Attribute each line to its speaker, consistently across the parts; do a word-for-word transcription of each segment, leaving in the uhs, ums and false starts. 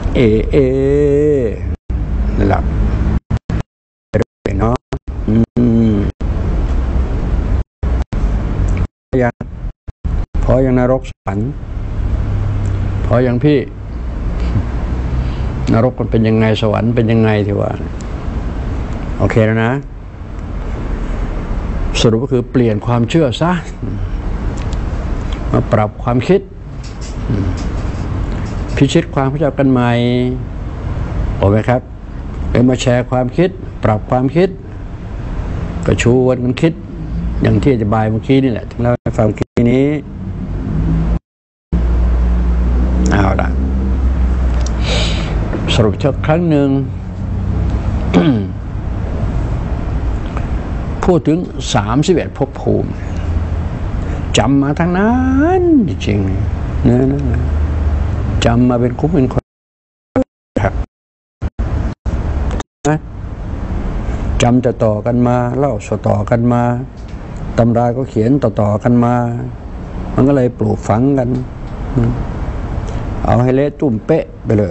Speaker 1: เอเอหลับเนาะอืมยังพอยังนรกสวรรค์พอยังพี่นรกมันเป็นยังไงสวรรค์เป็นยังไงที่ว่าโอเคแล้วนะสรุปก็คือเปลี่ยนความเชื่อซะมาปรับความคิดพิชิตความเข้าใจกันใหม่โอเคครับเป็นมาแชร์ความคิดปรับความคิดกระชูวันกันคิดอย่างที่อธิบายเมื่อกี้นี่แหละที่เราฟังเมื่อกี้นี้เอาล่ะสรุปสักครั้งหนึ่ง พูดถึงสามสิบเอ็ดภพภูมิจำมาทั้งนั้นจริงๆนะจำมาเป็นคุ้มเป็นคนครับจำจะต่อกันมาเล่าต่อกันมาตำราก็เขียนต่อๆกันมามันก็เลยปลูกฝังกันเอาให้เละตุ่มเป๊ะไปเลย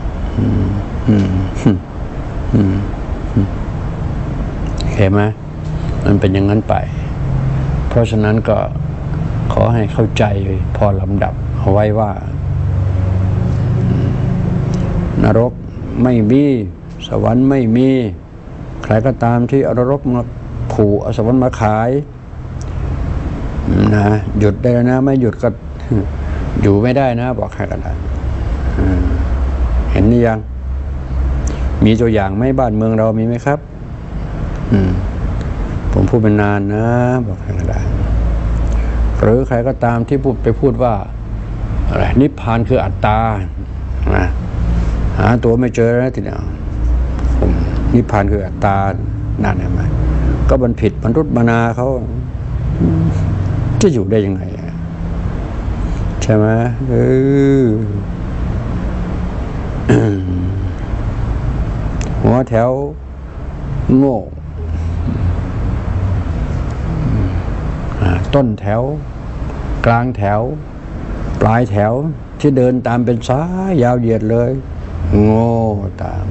Speaker 1: เห็นไหมมันเป็นอย่างนั้นไปเพราะฉะนั้นก็ขอให้เข้าใจพอลำดับเอาไว้ว่านรกไม่มีสวรรค์ไม่มีใครก็ตามที่เอานรกมาผูกเอาสวรรค์มาขายนะหยุดได้แล้วนะไม่หยุดก็อยู่ไม่ได้นะบอกใครกันนะเห็นนี่ยังมีตัวอย่างไหมบ้านเมืองเรามีไหมครับผมพูดเป็นนานนะบอกใครกันได้หรือใครก็ตามที่พูดไปพูดว่าอะไรนิพพานคืออัตตานะหาตัวไม่เจอแล้วทีเดียวนิพพานคืออัตตานั่นเห็นไหมก็มันผิดมนุษย์มนาเขาจะอยู่ได้ยังไงใช่ไหมเออหัวแถวโง่ต้นแถวกลางแถวปลายแถวที่เดินตามเป็นสายยาวเหยียดเลยโง่ตาม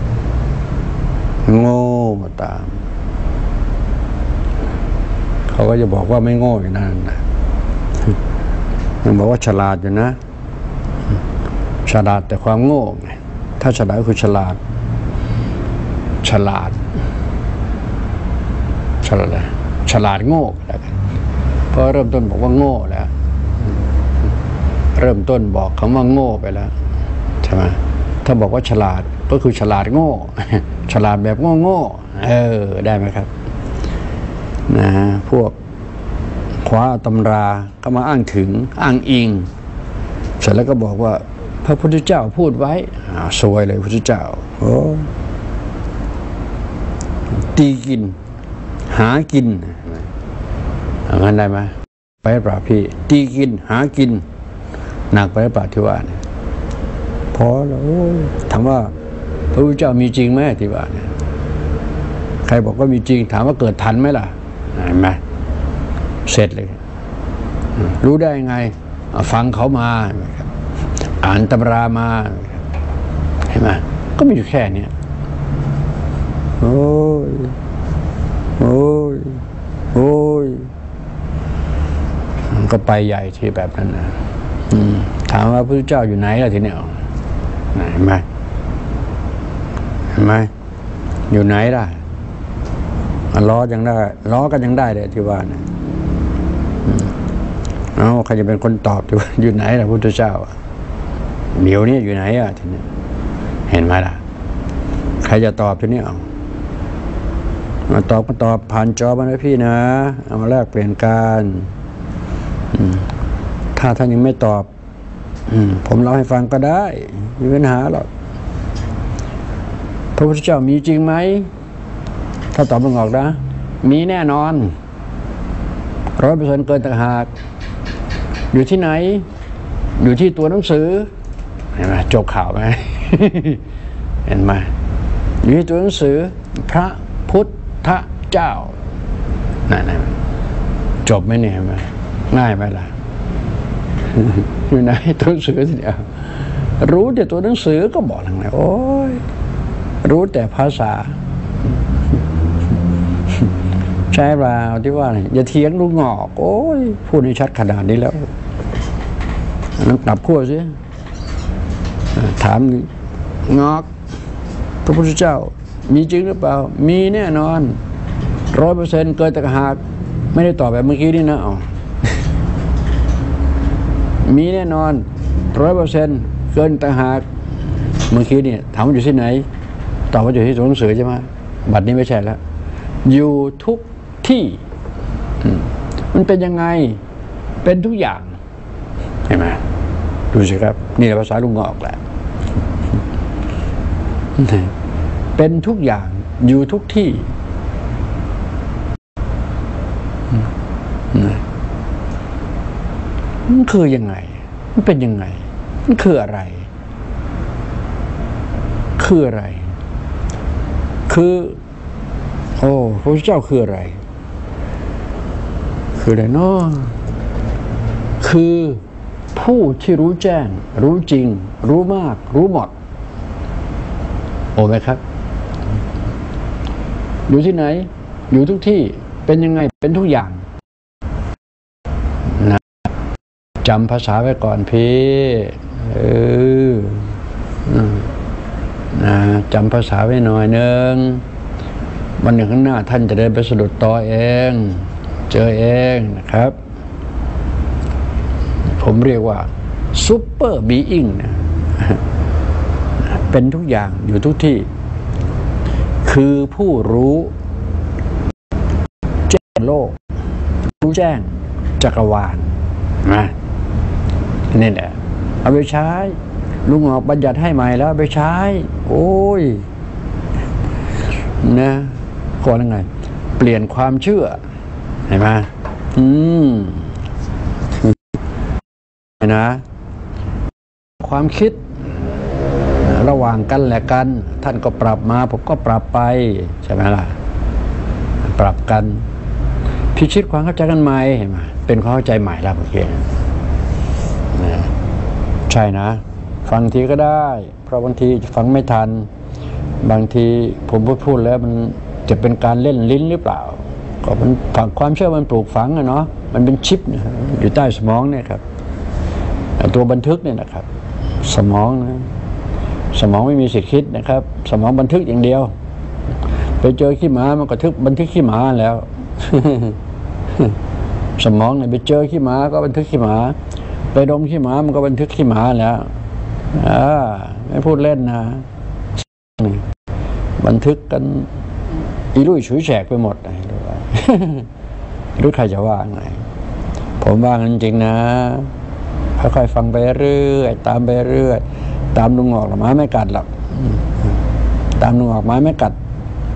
Speaker 1: โง่ตามเขาก็จะบอกว่าไม่โง่อย่างนั้นนะมันบอกว่าฉลาดอยู่นะฉลาดแต่ความโง่ไงถ้าฉลาดก็คือฉลาดฉลาดฉลาดฉลาดโง่แล้วกันเพราะเริ่มต้นบอกว่าโง่แล้วเริ่มต้นบอกคำว่าโง่ไปแล้วใช่ไหมถ้าบอกว่าฉลาดก็คือฉลาดโง่ฉลาดแบบโง่โง่เออได้ไหมครับนะพวกคว้าตำราก็มาอ้างถึงอ้างอิงเสร็จแล้วก็บอกว่าพระพุทธเจ้าพูดไว้สวยเลยพระพุทธเจ้าโอ้ตีกินหากินงั้นได้ไหมไปปราพี่ตีกินหากินหนักไปปราที่ว่าเนี่ยพอแล้วถามว่าพระพุทธเจ้ามีจริงไหมที่ว่าเนี่ยใครบอกว่ามีจริงถามว่าเกิดทันไหมล่ะเห็นไหมเสร็จเลยรู้ได้ยังไงฟังเขามาอ่านตำรามาเห็นไหมก็มีอยู่แค่นี้โอ้ยโอ้ยโอ้ยก็ไปใหญ่ที่แบบนั้นนะถามว่าพระพุทธเจ้าอยู่ไหนล่ะทีเนี้ยเห็นไหมเห็นไหมอยู่ไหนล่ะล้อยังได้ล้อกันยังได้เลยที่ว่าเนี่ยเอาใครจะเป็นคนตอบที่ว่าอยู่ไหนล่ะพระพุทธเจ้าเดี๋ยวนี้อยู่ไหนอ่ะทีนี้เห็นไหมล่ะใครจะตอบทีนี้เอามาตอบก็ตอบผ่านจอมานะพี่นะเอามาแลกเปลี่ยนกันถ้าท่านยังไม่ตอบผมเล่าให้ฟังก็ได้ไม่มีปัญหาหรอกพระพุทธเจ้ามีจริงไหมถ้าตอบไม่ออกนะมีแน่นอนร้อยเปอร์เซ็นต์เกินต่างหากอยู่ที่ไหนอยู่ที่ตัวหนังสือเห็นไหมจบข่าวไหม เห็นไหมอยู่ที่ตัวหนังสือพระพุทธเจ้านั่นจบไหมเนี่ยเห็นไหมง่ายไหมล่ะ อยู่ไหนตัวหนังสือสิเดียวรู้แต่ตัวหนังสือก็บอกทางไหนโอ้ยรู้แต่ภาษาใช่เปล่าที่ว่าอย่าเถียงลุงงอกโอ้ยพูดให้ชัดขนาดนี้แล้วนั่งกลับขั้วสิถามงอกพระพุทธเจ้ามีจริงหรือเปล่ามีแน่นอนร้อยเปอร์เซ็นต์เกิดแต่หากไม่ได้ตอบแบบเมื่อกี้นี่นะอ๋อมีแน่นอนร้อยเปอร์เซ็นต์เกินแต่หากเมื่อกี้เนี่ยถามว่าอยู่ที่ไหนตอบว่าอยู่ที่ตัวหนังสือใช่ไหมบัดนี้ไม่ใช่แล้วอยู่ทุกที่มันเป็นยังไงเป็นทุกอย่างเห็นไหมดูสิครับนี่แหละภาษาลุงงอกแหละเป็นทุกอย่างอยู่ทุกที่มันคือยังไงมันเป็นยังไงมันคืออะไรคืออะไรคือโอ้พระพุทธเจ้าคืออะไรคืออะไรเนาะคือผู้ที่รู้แจ้งรู้จริงรู้มากรู้หมดโอ้ไหมครับอยู่ที่ไหนอยู่ทุกที่เป็นยังไงเป็นทุกอย่างนะจำภาษาไว้ก่อนพี่เออนะจำภาษาไว้หน่อยนึงวันหนึ่งข้างหน้าท่านจะได้ไปสะดุดต่อเองเจอเองนะครับผมเรียกว่าซุปเปอร์บีอิงนะเป็นทุกอย่างอยู่ทุกที่คือผู้รู้แจ้งโลกรู้แจ้งจักรวาลนะนี่แหละเอาไปใช้ลุงออกบัญญัติให้ใหม่แล้วเอาไปใช้โอ้ยนะก่อนยังไงเปลี่ยนความเชื่อเห็นไหมอืมนะความคิดระหว่างกันและกันท่านก็ปรับมาผมก็ปรับไปใช่ไหมล่ะปรับกันพิชิตความเข้าใจกันใหม่เห็นไหมเป็นความเข้าใจใหม่แล้วโอเคนะใช่นะฟังทีก็ได้เพราะบางทีฟังไม่ทันบางทีผมพูดพูดแล้วมันจะเป็นการเล่นลิ้นหรือเปล่าก็มันฝังความเชื่อมันปลูกฝังอะเนาะมันเป็นชิปอยู่ใต้สมองเนี่ยครับตัวบันทึกเนี่ยนะครับสมองนะสมองไม่มีสิทธิ์คิดนะครับสมองบันทึกอย่างเดียวไปเจอขี้หมามันก็ทึกบันทึกขี้หมาแล้วสมองเนี่ยไปเจอขี้หมาก็บันทึกขี้หมาไปดมขี้หมามันก็บันทึกขี้หมาแล้วอ่าไม่พูดเล่นนะบันทึกกันอีรุ่ยฉุยแฉกไปหมดเลยรู้ใครจะว่าไงผมว่าจริงๆนะค่อยๆฟังไปเรื่อยตามไปเรื่อยตามลุงออกหมาไม่กัดหรอกตามลุงออกหมาไม่กัด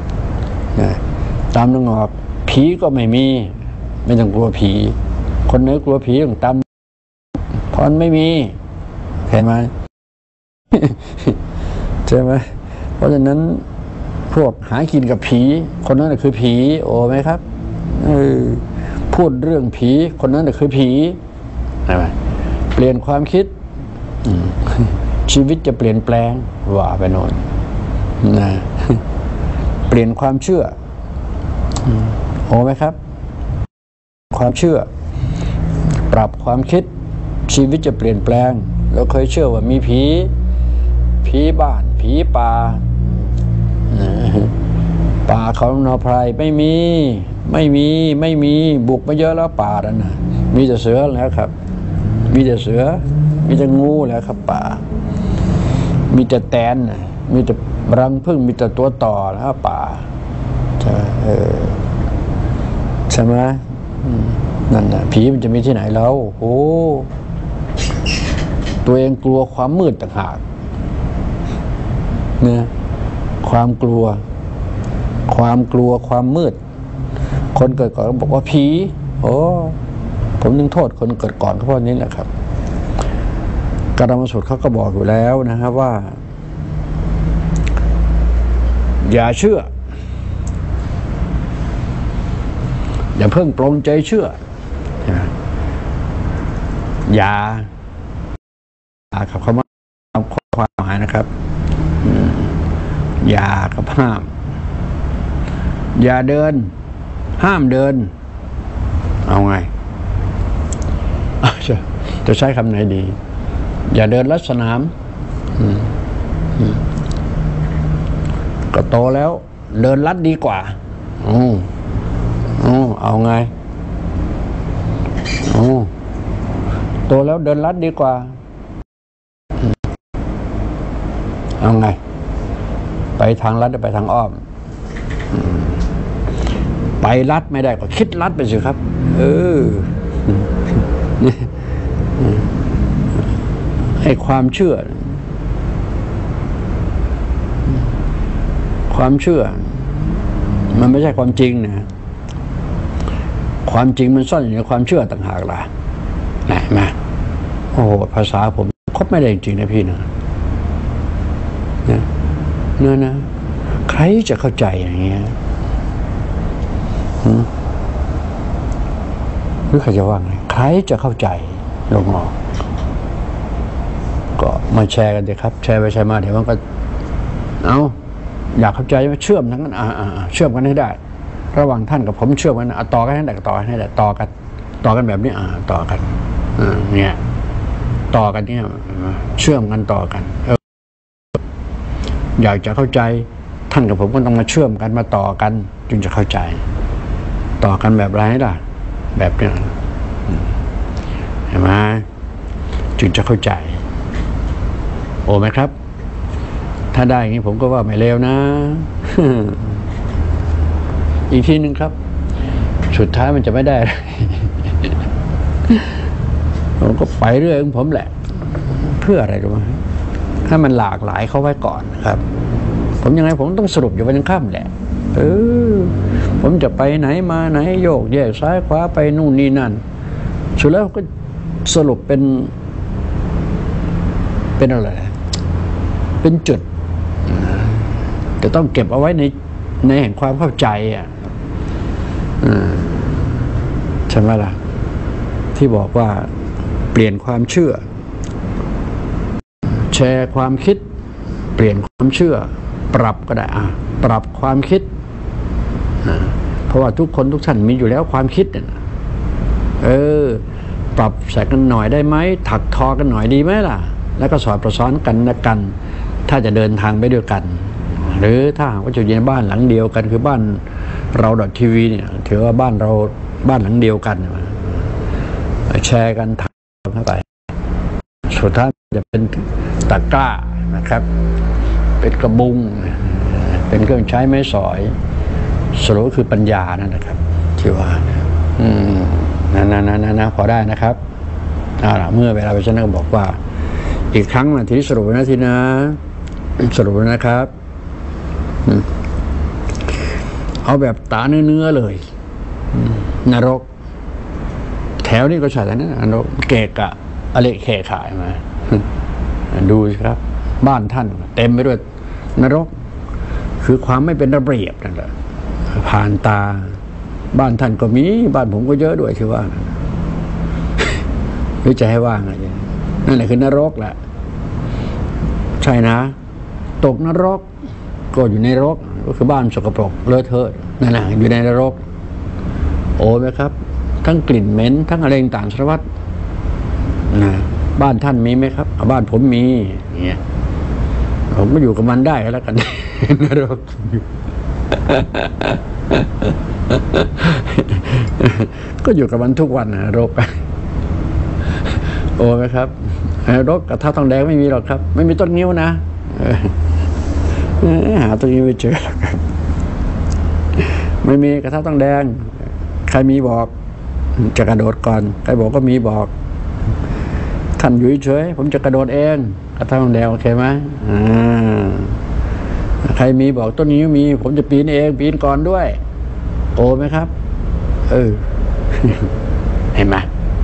Speaker 1: ตามลุงออกผีก็ไม่มีไม่ต้องกลัวผีคนไหนกลัวผีต้องตามเพราะไม่มีเห็นไหมใช่ไหมเพราะฉะนั้นพวกหากินกับผีคนนั้นคือผีโอ้ไหมครับเออพูดเรื่องผีคนนั้นคือผีใช่ไหมเปลี่ยนความคิดชีวิตจะเปลี่ยนแปลงว่าไปโน่นนะเปลี่ยนความเชื่อโอ้ไหมครับความเชื่อปรับความคิดชีวิตจะเปลี่ยนแปลงเราเคยเชื่อว่ามีผีผีบ้านผีป่าป่าเขานอไพรไม่มีไม่มีไม่มีบุกมาเยอะแล้วป่านั่นนะมีแต่เสือแล้วครับมีแต่เสือมีแต่งูแล้วครับป่ามีแต่แตนมีแต่รังผึ้งมีแต่ตัวต่อแล้วป่าใช่เออใช่ไหมนั่นนะผีมันจะมีที่ไหนแล้วโอ้ตัวเองกลัวความมืดต่างหากเนี่ยความกลัวความกลัวความมืดคนเกิดก่อนบอกว่าผีโอ้ผมนึงโทษคนเกิดก่อนเพราะนี้แหละครับกรรมสูตรเขาก็บอกอยู่แล้วนะครับว่าอย่าเชื่ออย่าเพิ่งปลงใจเชื่ออย่าครับคำว่าายนะครับอย่ากับห้ามอย่าเดินห้ามเดินเอาไงจะจะใช้คำไหนดีอย่าเดินลัดสนามก็โตแล้วเดินลัดดีกว่าโอ้โอ้เอาไงโอ้โตแล้วเดินลัดดีกว่าเอาไงไปทางลัดหรือไปทางอ้อมไปลัดไม่ได้ก็คิดลัดไปสิครับเออให้ความเชื่อความเชื่อมันไม่ใช่ความจริงนะความจริงมันซ่อนอยู่ในความเชื่อต่างหากล่ะนะมาโอ้โหภาษาผมครบไม่ได้จริงนะพี่นะนะเนื้อนะใครจะเข้าใจอย่างเงี้ยหรือใครจะว่าไงใครจะเข้าใจลงออกก็มาแชร์กันเลยครับแชร์ไปแชร์มาเดี๋ยวมันก็เอาอยากเข้าใจว่าเชื่อมทั้งนั้นอ่าเชื่อมกันให้ได้ระหว่างท่านกับผมเชื่อมกันต่อกันให้ได้ต่อให้ได้ต่อกันต่อกันแบบนี้อ่าต่อกันอ่าเนี่ยต่อกันเนี่ยเชื่อมกันต่อกันเอออยากจะเข้าใจท่านกับผมก็ต้องมาเชื่อมกันมาต่อกันจึงจะเข้าใจต่อกันแบบไรล่ะแบบนี้เห็นไหมจึงจะเข้าใจโอ้ไหมครับถ้าได้อย่างนี้ผมก็ว่าไม่เลวนะ อีกทีหนึ่งครับสุดท้ายมันจะไม่ได้ ผมก็ไปเรื่อยของผมแหละเพื่ออะไรรู้ไหมให้มันหลากหลายเข้าไว้ก่อนครับผมยังไงผมต้องสรุปอยู่วันค่ำแหละเออผมจะไปไหนมาไหนโยกแยกซ้ายขวาไปนู่นนี่นั่นสุดแล้วก็สรุปเป็นเป็นอะไรเป็นจุดจะต้องเก็บเอาไว้ในในแห่งความเข้าใจอ่ะใช่ไหมล่ะที่บอกว่าเปลี่ยนความเชื่อแชร์ความคิดเปลี่ยนความเชื่อปรับก็ได้อ่ะปรับความคิดเพราะว่าทุกคนทุกท่านมีอยู่แล้วความคิดเนี่ยเออปรับใส่กันหน่อยได้ไหมถักทอกันหน่อยดีไหมล่ะแล้วก็สอดประสานกันนะกันถ้าจะเดินทางไปด้วยกันหรือถ้าหากว่าจะอยู่ในบ้านหลังเดียวกันคือบ้านเราดอททีวีเนี่ยถือว่าบ้านเราบ้านหลังเดียวกันแชร์กันถักเข้าไปสุดท้ายจะเป็นตะกร้านะครับเป็นกระบุงเป็นเครื่องใช้ไม้สอยสรุปคือปัญญานั่นนะครับที่ว่าอืมนะนะนะนะนะพอได้นะครับเอาล่ะเมื่อเวลาไปฉันก็บอกว่าอีกครั้งนะทีนี้สรุปนะทีนะสรุปนะครับเอาแบบตาเนื้อๆเลยนรกแถวนี้ก็ใช่แล้วนะนรกเกะกะอะไรแขกขายมาดูครับบ้านท่านเต็มไปด้วยนรกคือความไม่เป็นระเบียบนั่นแหละผ่านตาบ้านท่านก็มีบ้านผมก็เยอะด้วยที่ว่าหรือจะให้ว่าไงนั่นแหละคือนรกแหละใช่นะตกนรกก็อยู่ในนรกก็คือบ้านสกปรกเลอะเทอะนั่นแหละอยู่ในนรกโอ้ไหมครับทั้งกลิ่นเหม็นทั้งอะไรต่างสารพัดนะบ้านท่านมีไหมครับบ้านผมมีเนี่ยผมก็อยู่กับมันได้แล้วกันนรกก็อยู่กับมันทุกวันนะรกโอ้ไหมครับรกกับเท้าทองแดงไม่มีหรอกครับไม่มีต้นนิ้วนะหาต้นนิ้วไม่เจอหรอกครับไม่มีกระเท้าทองแดงใครมีบอกจะกระโดดก่อนใครบอกก็มีบอกท่านอยู่เฉยผมจะกระโดดเองกระเท้าทองแดงโอเคไหมอ่าใครมีบอกต้นนิ้วมีผมจะปีนเองปีนก่อนด้วยโอ้ไหมครับเออเห็นไหม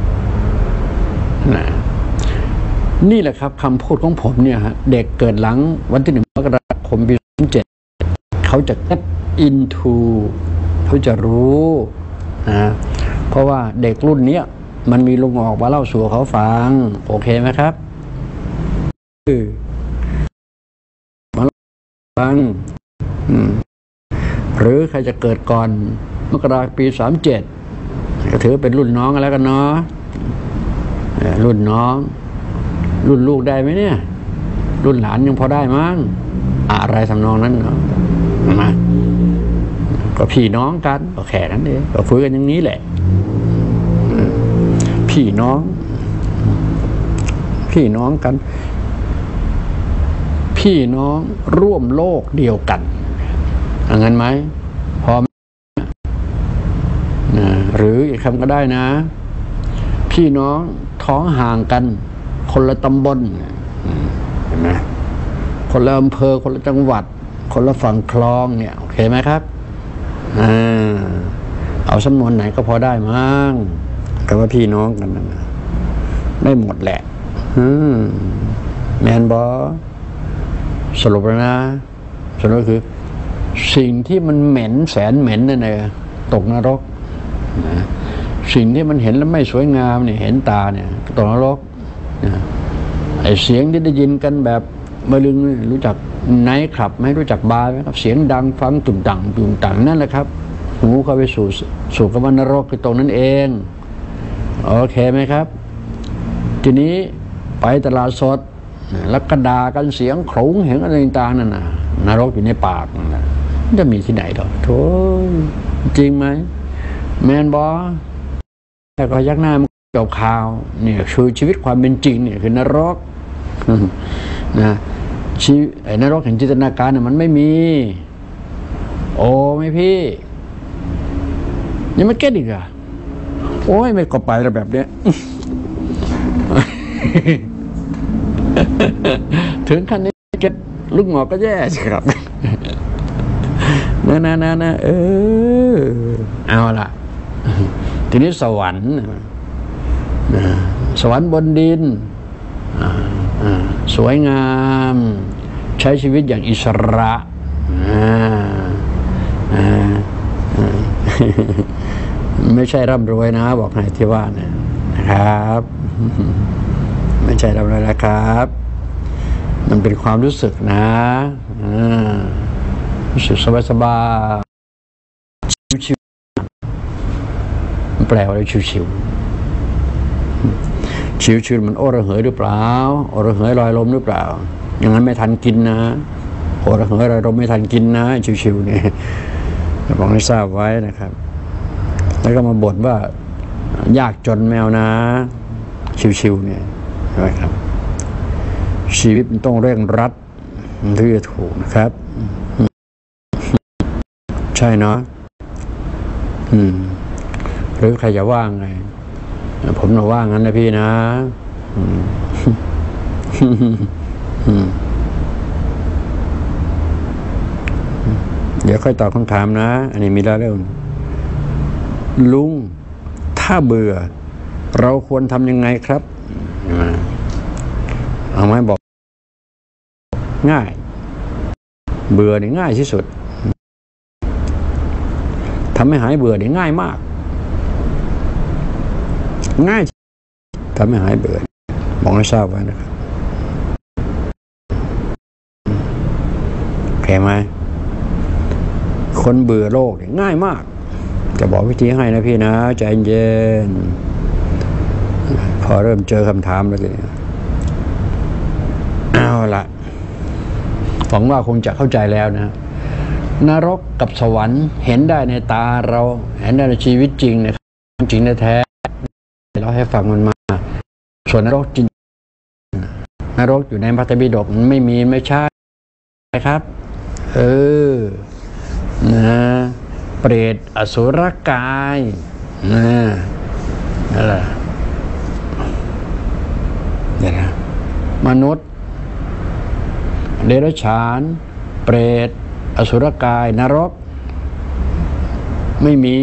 Speaker 1: นะนี่แหละครับคำพูดของผมเนี่ยฮะเด็กเกิดหลังวันที่หนึ่งมกราคมปีสองพันเจ็ดเขาจะ get into เขาจะรู้นะเพราะว่าเด็กรุ่นนี้มันมีลุงออกมาเล่าสู่เขาฟังโอเคไหมครับฟังหรือใครจะเกิดก่อนมกราคมปีสามเจ็ดก็ถือเป็นรุ่นน้องแล้วกันเนาะรุ่นน้องรุ่นลูกได้ไหมเนี่ยรุ่นหลานยังพอได้มั้งอะไรทำนองนั้นเนาะมาก็พี่น้องกันก็แค่นั้นเองก็คุยกันอย่างนี้แหละพี่น้องพี่น้องกันพี่น้องร่วมโลกเดียวกันอย่างนั้นไหมพอนะหรืออีกคำก็ได้นะพี่น้องท้องห่างกันคนละตำบลเห็นไหมคนละอำเภอคนละจังหวัดคนละฝั่งคลองเนี่ยโอเคไหมครับอ่าเอาสำนวนไหนก็พอได้มั้งก็ว่าพี่น้องกันนะได้หมดแหละอืมแมนบอสรุปแล้วนะสรุปคือสิ่งที่มันเหม็นแสนเหม็นนั่นเองตกนรกนะสิ่งที่มันเห็นแล้วไม่สวยงามเนี่ยเห็นตาเนี่ยตกนรกนะไอเสียงที่ได้ยินกันแบบมาลึงรู้จักไนท์คลับไหมรู้จักบาร์ไหมครับเสียงดังฟังตุ่มต่างตุ่มต่างนั่นแหละครับหูเข้าไปสู่สู่กำมันนรกคือตรงนั้นเองโอเคไหมครับทีนี้ไปตลาดสดแล้วก็ด่ากันเสียงขรุงเห็นอะไรต่างๆนั่นน่ะนรกอยู่ในปากนั่นนะจะมีที่ไหนหรอโธ่จริงไหมแมนบอแต่ก็ยักหน้ามันเกี่ยวข่าวเนี่ยคือชีวิตความเป็นจริงเนี่ยคือนรกนะชีไอ้นรกแห่งจินตนาการเนี่ยมันไม่มีโอ้ไม่พี่ยังไม่เก็ตอีกอะโอ้ยไม่ก็ไปแล้วแบบเนี้ยถึงขั้นนี้เก็ตลูกหมอก็แย่สิครับนะนะนะนะเออเอาล่ะทีนี้สวรรค์สวรรค์บนดินสวยงามใช้ชีวิตอย่างอิสระไม่ใช่ร่ำรวยนะบอกให้ที่ว่านะครับไม่ใช่ร่ำรวยนะครับมันเป็นความรู้สึกนะรู้สึกสบายๆชิวๆมันแปลว่าอะไรชิวๆชิวๆมันโอระเหยหรือเปล่าโอระเหยลอยลมหรือเปล่าอย่างนั้นไม่ทันกินนะโอระเหยลอยลมไม่ทันกินนะชิวๆเนี่ยบอกให้ทราบไว้นะครับแล้วก็มาบ่นว่ายากจนแมวนะชิวๆเนี่ยนะครับชีวิตมันต้องเร่งรัดมันถึงจะถูกนะครับใช่เนาะอืมหรือใครจะว่าไงผมน่ะว่างั้นนะพี่นะอืมอืมเดี๋ยวค่อยตอบคำถามนะอันนี้มีแล้วเรื่องลุงถ้าเบื่อเราควรทำยังไงครับเอาไหมบอกง่ายเบื่อเนี่ยง่ายที่สุดทำให้หายเบื่อเนี่ยง่ายมากง่ายทำให้หายเบื่อบอกให้ทราบไว้นะครับโอเคไหมคนเบื่อโลกเนี่ยง่ายมากจะบอกวิธีให้นะพี่นะใจเย็นพอเริ่มเจอคำถามแล้วเลยเอาละหวังว่าคงจะเข้าใจแล้วนะนรกกับสวรรค์เห็นได้ในตาเราเห็นได้ในชีวิตจริงนะครับจริงแท้เราให้ฟังมันมาส่วนนรกจริงนรกอยู่ในพระไตรปิฎกมันไม่มีไม่ใช่ครับเออนะเปรตอสุรกายนะนั่นแหละเดี๋ยวนะมนุษย์เดรัจฉานเปรตอสุรกายนรกไม่มี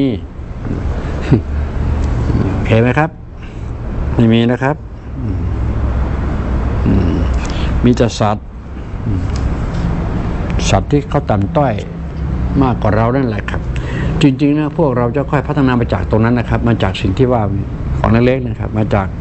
Speaker 1: โอเคไหมครับไม่มีนะครับมีแต่สัตว์สัตว์ที่เขาต่ำต้อยมากกว่าเรานั่นแหละครับจริงๆนะพวกเราจะค่อยพัฒนามาจากตรงนั้นนะครับมาจากสิ่งที่ว่าของเล็กๆนะครับมาจาก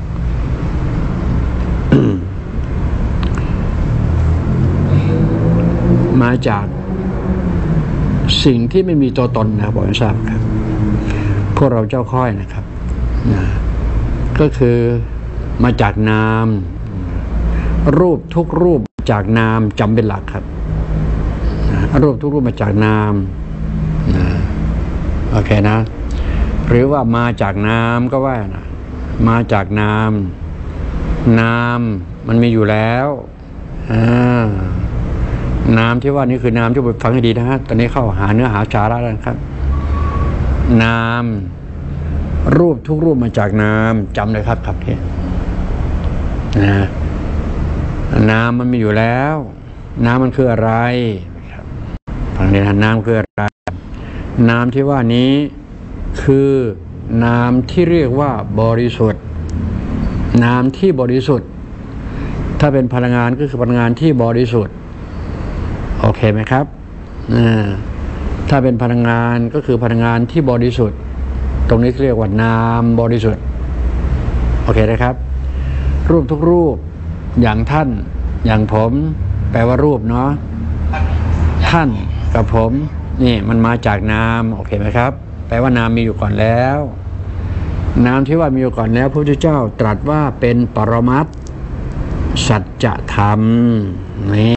Speaker 1: มมาจากสิ่งที่ไม่มีตัวตนนะครับบอกให้ทราบครับพวกเราเจ้าค่อยนะครับนะก็คือมาจากนามรูปทุกรูปจากนามจำเป็นหลักครับนะรูปทุกรูปมาจากนามนะโอเคนะหรือว่ามาจากนามก็ว่านะมาจากนามนามมันมีอยู่แล้วอ่านามที่ว่านี่คือนามที่ฟังให้ดีนะฮะตอนนี้เข้าหาเนื้อหาสาระแล้วครับนามรูปทุกรูปมาจากนามจำเลยครับครับที่นะนามมันมีอยู่แล้วนามมันคืออะไรฟังดีนะนามคืออะไรนามที่ว่านี้คือนามที่เรียกว่าบริสุทธิ์นามที่บริสุทธิ์ถ้าเป็นพลังงานก็คือพลังงานที่บริสุทธิ์โอเคไหมครับถ้าเป็นพลังงานก็คือพลังงานที่บริสุทธิ์ตรงนี้เรียกว่านามบริสุทธิ์โอเคนะครับรูปทุกรูปอย่างท่านอย่างผมแปลว่ารูปเนาะท่านกับผมนี่มันมาจากนามโอเคไหมครับแปลว่านามมีอยู่ก่อนแล้วนามที่ว่ามีอยู่ก่อนแล้วพระพุทธเจ้าตรัสว่าเป็นปรมัตถ์สัจธรรมนี่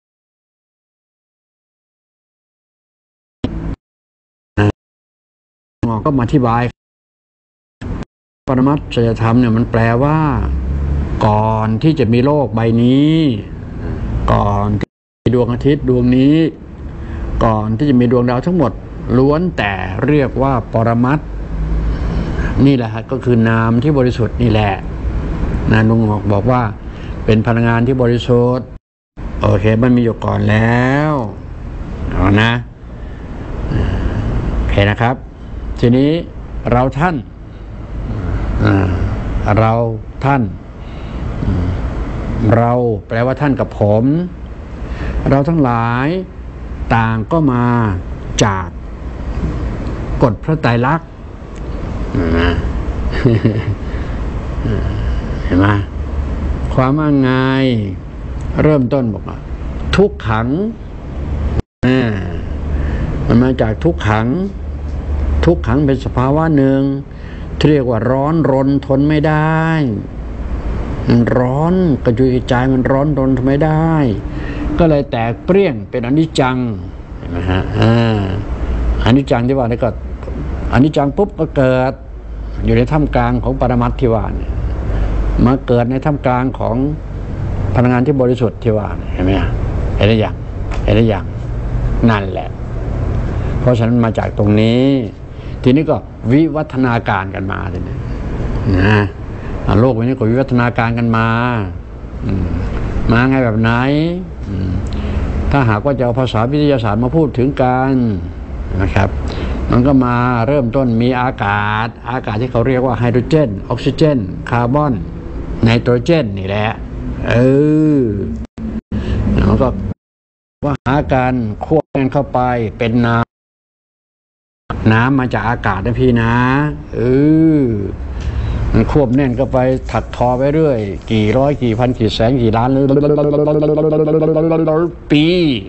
Speaker 1: ก็มาอธิบายปรมัตถ์สัจธรรมเนี่ยมันแปลว่าก่อนที่จะมีโลกใบนี้ก่อนที่มีดวงอาทิตย์ดวงนี้ก่อนที่จะมีดวงดาวทั้งหมดล้วนแต่เรียกว่าปรมัตถ์นี่แหละก็คือนามที่บริสุทธิ์นี่แหละนะลุงบอกว่าเป็นพลังงานที่บริสุทธิ์โอเคมันมีอยู่ก่อนแล้วเอานะโอเคนะครับทีนี้เราท่านเราท่านเราแปลว่าท่านกับผมเราทั้งหลายต่างก็มาจากกฎพระไตรลักษณ์เห็นไหมความว่าไงเริ่มต้นบอกว่าทุกขังมันมาจากทุกขังทุกขังเป็นสภาวะหนึ่งที่เรียกว่าร้อนรนทนไม่ได้มันร้อนกระจุยกระจายมันร้อนรนทนไม่ได้ก็เลยแตกเปรี้ยงเป็นอนิจจังเห็นไหมฮะอ่าอนิจจังที่ว่านี่ก็อนิจจังปุ๊บก็เกิดอยู่ในท่ามกลางของปรมัตถ์ที่ว่าเนี่ยมาเกิดในท่ามกลางของพลังงานที่บริสุทธิ์ที่ว่าเห็นไหมฮะเห็นได้ยังเห็นได้ยังนั่นแหละเพราะฉะนั้นมาจากตรงนี้ทีนี้ก็วิวัฒนาการกันมาทีนี้นะโลกนี้ก็วิวัฒนาการกันมามาไงแบบไหนถ้าหากว่าจะเอาภาษาวิทยาศาสตร์มาพูดถึงกันนะครับมันก็มาเริ่มต้นมีอากาศอากาศที่เขาเรียกว่าไฮโดรเจนออกซิเจนคาร์บอนไนโตรเจนนี่แหละเออมันก็ว่าหาการควบกันเข้าไปเป็นน้ำน้ำมาจากอากาศนะพี่นะเออมันควบแน่นก็ไปถักทอไปเรื่อยกี่ร้อยกี่พันกี่แสนกี่ล้านปี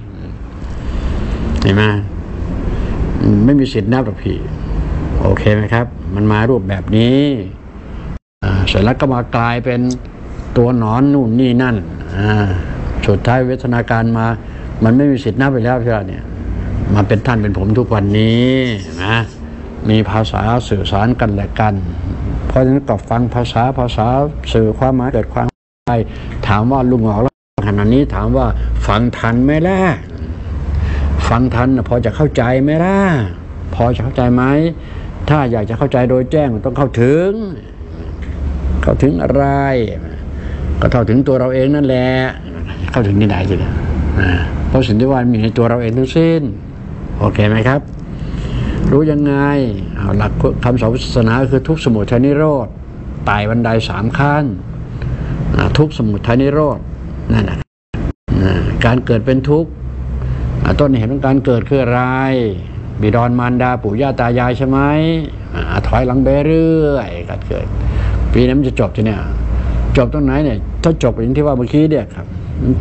Speaker 1: เห็นไหมไม่มีสิทธิ์นับหรอกพี่โอเคไหมครับมันมารูปแบบนี้เสร็จแล้วก็มากลายเป็นตัวหนอนนู่นนี่นั่นสุดท้ายวิวัฒนาการมามันไม่มีสิทธิ์นับไปแล้วใช่ไหมเนี่ยมาเป็นท่านเป็นผมทุกวันนี้นะมีภาษาสื่อสารกันและกันเพราะฉะนั้นก็ฟังภาษาภาษาสื่อความหมายเกิดความไปถามว่าลุงหงอแล้วขณะนี้ถามว่าฟังทันไหมล่ะฟังทันพอจะเข้าใจไหมล่ะพอจะเข้าใจไหมถ้าอยากจะเข้าใจโดยแจ้งต้องเข้าถึงเข้าถึงอะไรก็เข้าถึงตัวเราเองนั่นแหละเข้าถึงที่ไหนสิเนี่ยเพราะสิ่งที่ว่ามีในตัวเราเองทั้งสิ้นโอเคไหมครับรู้ยังไงหลักคำสอนศาสนาคือทุกข์สมุทัยนิโรธไต่บันไดสามขั้นทุกข์สมุทัยนิโรธนั่นแหละการเกิดเป็นทุกข์ต้นเหตุของการเกิดคืออะไรบิดามารดาปู่ย่าตายายใช่ไหมถอยหลังไปเรื่อยการเกิดปีนั้นมันจะจบทีเนี่ยจบตรงไหนเนี่ยถ้าจบอย่างที่ว่าเมื่อกี้เนี่ยครับมันจบ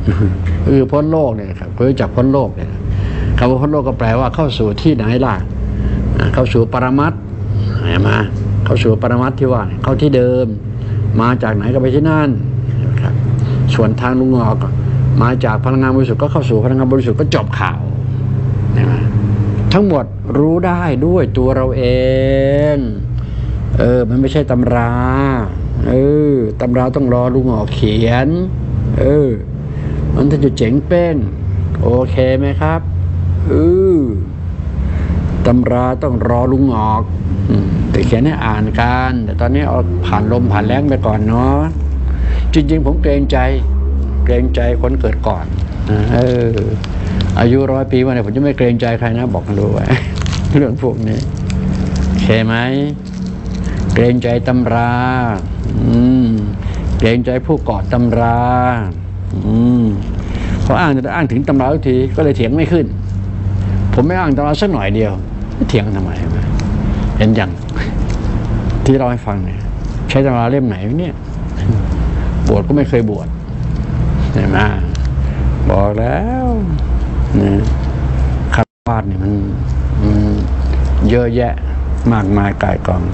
Speaker 1: คือพ้นโลกเนี่ยครับรู้จักพ้นโลกเนี่ยคำว่าพ้นโลกก็แปลว่าเข้าสู่ที่ไหนล่ะเข้าสู่ปรมัตถ์เห็นไหมเข้าสู่ปรมัตถ์ที่ว่าเข้าที่เดิมมาจากไหนก็ไปที่นั่นครับส่วนทางลุงงอกมาจากพลังงานบริสุทธิ์ก็เข้าสู่พลังงานบริสุทธิ์ก็จบข่าวเห็นไหมทั้งหมดรู้ได้ด้วยตัวเราเองเออมันไม่ใช่ตำราเออตำราต้องรอลุงงอกเขียนเออมันถึงจะเจ๋งเป้งโอเคไหมครับเออตำราต้องรอลุงงอกแต่เขียนให้อ่านกันแต่ตอนนี้เอาผ่านลมผ่านแรงไปก่อนเนาะจริงๆผมเกรงใจเกรงใจคนเกิดก่อนเอออายุร้อยปีวันไหนผมจะไม่เกรงใจใครนะบอกกันรู้ไว้เรื่องพวกนี้โอเคไหมเกรงใจตำราอืมเกรงใจผู้ก่อตำราอืมพออ้างจะอ้างถึงตำราทุกทีก็เลยเถียงไม่ขึ้นผมไม่อ้างตำราสักหน่อยเดียวเถียงทำไมเห็นอย่างที่เราให้ฟังเนี่ยใช้ตำราเล่มไหนเนี่ยบวชก็ไม่เคยบวชเห็นไหมบอกแล้วนะคำวาดเนี่ยมันเยอะแยะมากมายกายกอง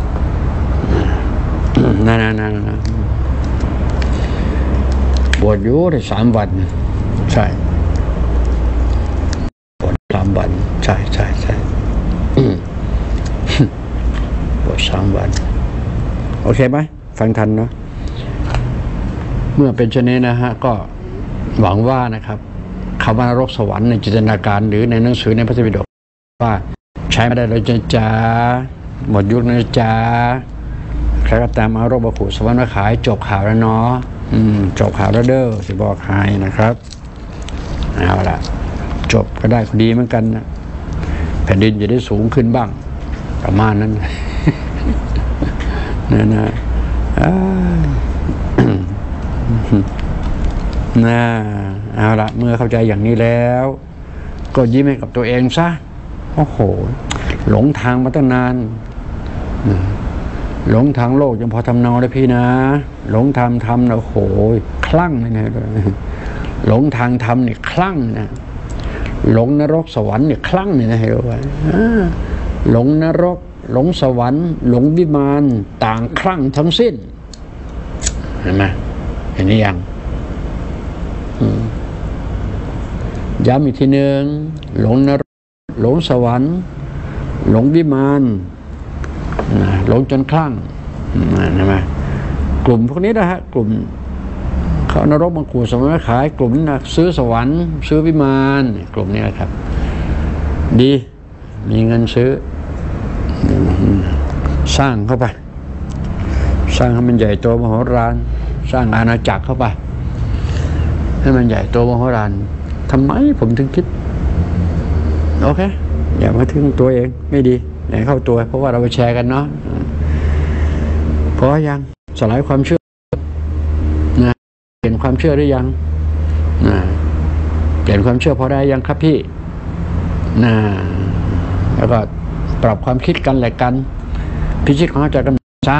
Speaker 1: นั่นนั่นนั่นบวชอยู่ได้สามวันใช่บวชสามวันใช่ใช่ใช่บวชสามวันโอเคไหมฟังทันเนาะเมื่อเป็นเช่นนี้นะฮะก็หวังว่านะครับคำว่านรกสวรรค์ในจินตนาการหรือในหนังสือในพระไตรปิฎกว่าใช้ไม่ได้เลยจ้าหมดยุคนะจ้าใครก็ตามเอาโรคบาขุสวรรค์มาขายจบข่าวแล้วเนาะจบข่าวแล้วเด้อสิบอกหายนะครับเอาละจบก็ได้คนดีเหมือนกันนะแผ่นดินจะได้สูงขึ้นบ้างประมาณนั้นนะนะนะเอาละเมื่อเข้าใจอย่างนี้แล้วก็ยิ้มให้กับตัวเองซะโอ้โหหลงทางมาตั้งนานหลงทางโลกยังพอทำเนาได้พี่นะหลงทางธรรมนะโอ้โหคลั่งเลยนะหลงทางธรรมเนี่ยคลั่งนะหลงนรกสวรรค์เนี่ยคลั่งเลยนะเห็นไหมหลงนรกหลงสวรรค์หลงวิมานต่างคลั่งทั้งสิ้นเห็นไหมเห็นหรือยังย้ำอีกทีหนึ่งหลงนรกหลงสวรรค์หลงวิมานหลงจนคลั่งเห็นไหมกลุ่มพวกนี้นะฮะกลุ่มเขานรกบางกลุ่มสมัยขายกลุ่มนี้นะซื้อสวรรค์ซื้อวิมานกลุ่มนี้ครับดีมีเงินซื้อสร้างเข้าไปสร้างให้มันใหญ่โตมโหฬารสร้างอาณาจักรเข้าไปให้มันใหญ่โตมโหฬารทำไมผมถึงคิดโอเคอย่ามาถึงตัวเองไม่ดีไหนเข้าตัวเพราะว่าเราไปแชร์กันเนาะพอยังสลายความเชื่อนะเปลี่ยนความเชื่อหรือยังนะเปลี่ยนความเชื่อพอได้ยังครับพี่นะแล้วก็ปรับความคิดกันแหละกันพิชิตความเข้าใจกันซะ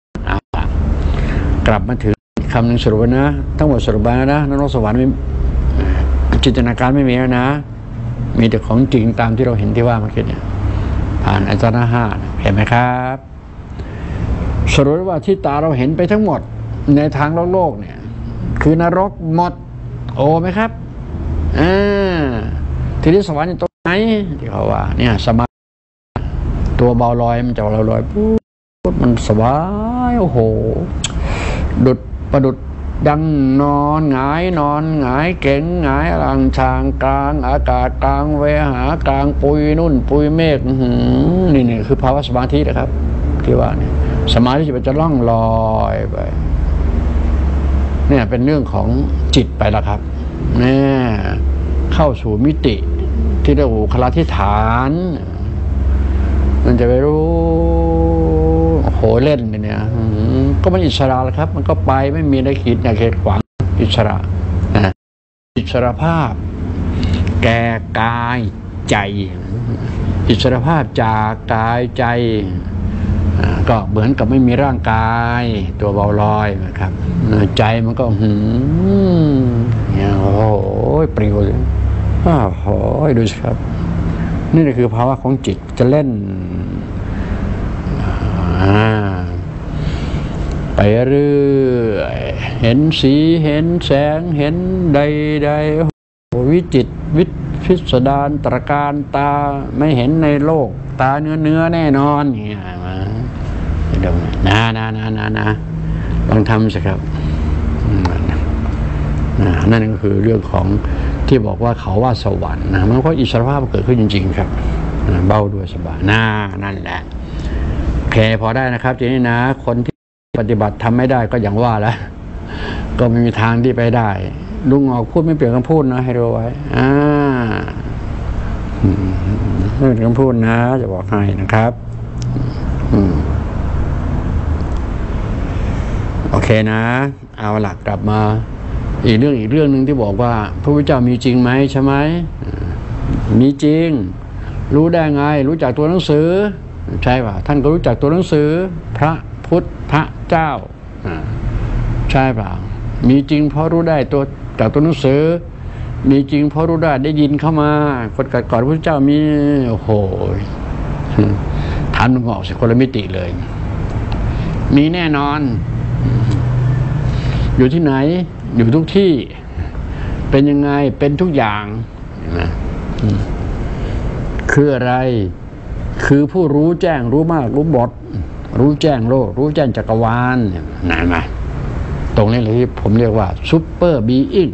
Speaker 1: กลับมาถึงคำหนึ่งสรุปนะทั้งหมดสรุปแล้วนะนรกสวรรค์ไม่จินตนาการไม่มีแล้วนะมีแต่ของจริงตามที่เราเห็นที่ว่าเมื่อกี้เนี่ยผ่านอายตนะห้าเห็นไหมครับสรุปว่าที่ตาเราเห็นไปทั้งหมดในทางโลกโลกเนี่ยคือนรกหมดโอ้ไหมครับอ่าทีนี้สวรรค์อยู่ตรงไหนที่เขาว่าเนี่ยสมาตัวเบาลอยมันจะเราลอยปุ๊บมันสบายโอ้โหดุดประดุดดังนอนหงายนอนหงายเก่งหงายหลังทางกลางอากาศกลางเวหากลางปุยนุ่นปุยเมฆนี่นี่คือภาวะสมาธินะครับที่ว่าเนี่ยสมาธิจะจะล่องลอยไปเนี่ยเป็นเรื่องของจิตไปแล้วครับเนี่ยเข้าสู่มิติที่เรียกว่าคลาธิฐานมันจะไปรู้โหเล่นเนี่ยก็มันอิสระแล้วครับมันก็ไปไม่มีในขีดในเขตขวางอิสระนะอิสรภาพแก่กายใจอิสรภาพจากกายใจก็เหมือนกับไม่มีร่างกายตัวเบาลอยนะครับใจมันก็หืมเนี่ยโอ้โหปลิวเลยโอ้โหดูสิครับนี่คือภาวะของจิตจะเล่นไปเรื่อยเห็นสีเห็นแสงเห็นใดๆวิจิตรวิพิสดารตระการตาไม่เห็นในโลกตาเนื้อเนื้อแน่นอนเนี่ยมาเดี๋ยวนะนะนะนะนะลองทำสิครับนั่นก็คือเรื่องของที่บอกว่าเขาว่าสวรรค์นะมันก็อิสรภาพเกิดขึ้นจริงๆครับเบาด้วยสบายน่านั่นแหละโอเคพอได้นะครับทีนี้นะคนที่ปฏิบัติทำไม่ได้ก็อย่างว่าแล้วก็ไม่มีทางที่ไปได้ลุงออกพูดไม่เปลี่ยนคำพูดนะให้รู้ไว้อ่าไม่เปลี่ยนคำพูดนะจะบอกให้นะครับโอเคนะเอาหลักกลับมาอีกเรื่องอีกเรื่องหนึ่งที่บอกว่าพระพุทธเจ้ามีจริงไหมใช่ไหมมีจริงรู้ได้ไงรู้จักตัวหนังสือใช่ป่ะท่านก็รู้จักตัวหนังสือพระพุทธเจ้าใช่ป่ะมีจริงเพราะรู้ได้ตัวจากตัวหนังสือมีจริงเพราะรู้ได้ได้ยินเข้ามาคนก่อนพระพุทธเจ้ามีโอ้โหถามหลวงพ่อสิคนละมิติเลยมีแน่นอนอยู่ที่ไหนอยู่ทุกที่เป็นยังไงเป็นทุกอย่างนะคืออะไรคือผู้รู้แจ้งรู้มากรู้บทรู้แจ้งโลกรู้แจ้งจักรวาลนั่นไหมตรงนี้เลยที่ผมเรียกว่าซุปเปอร์บีอิง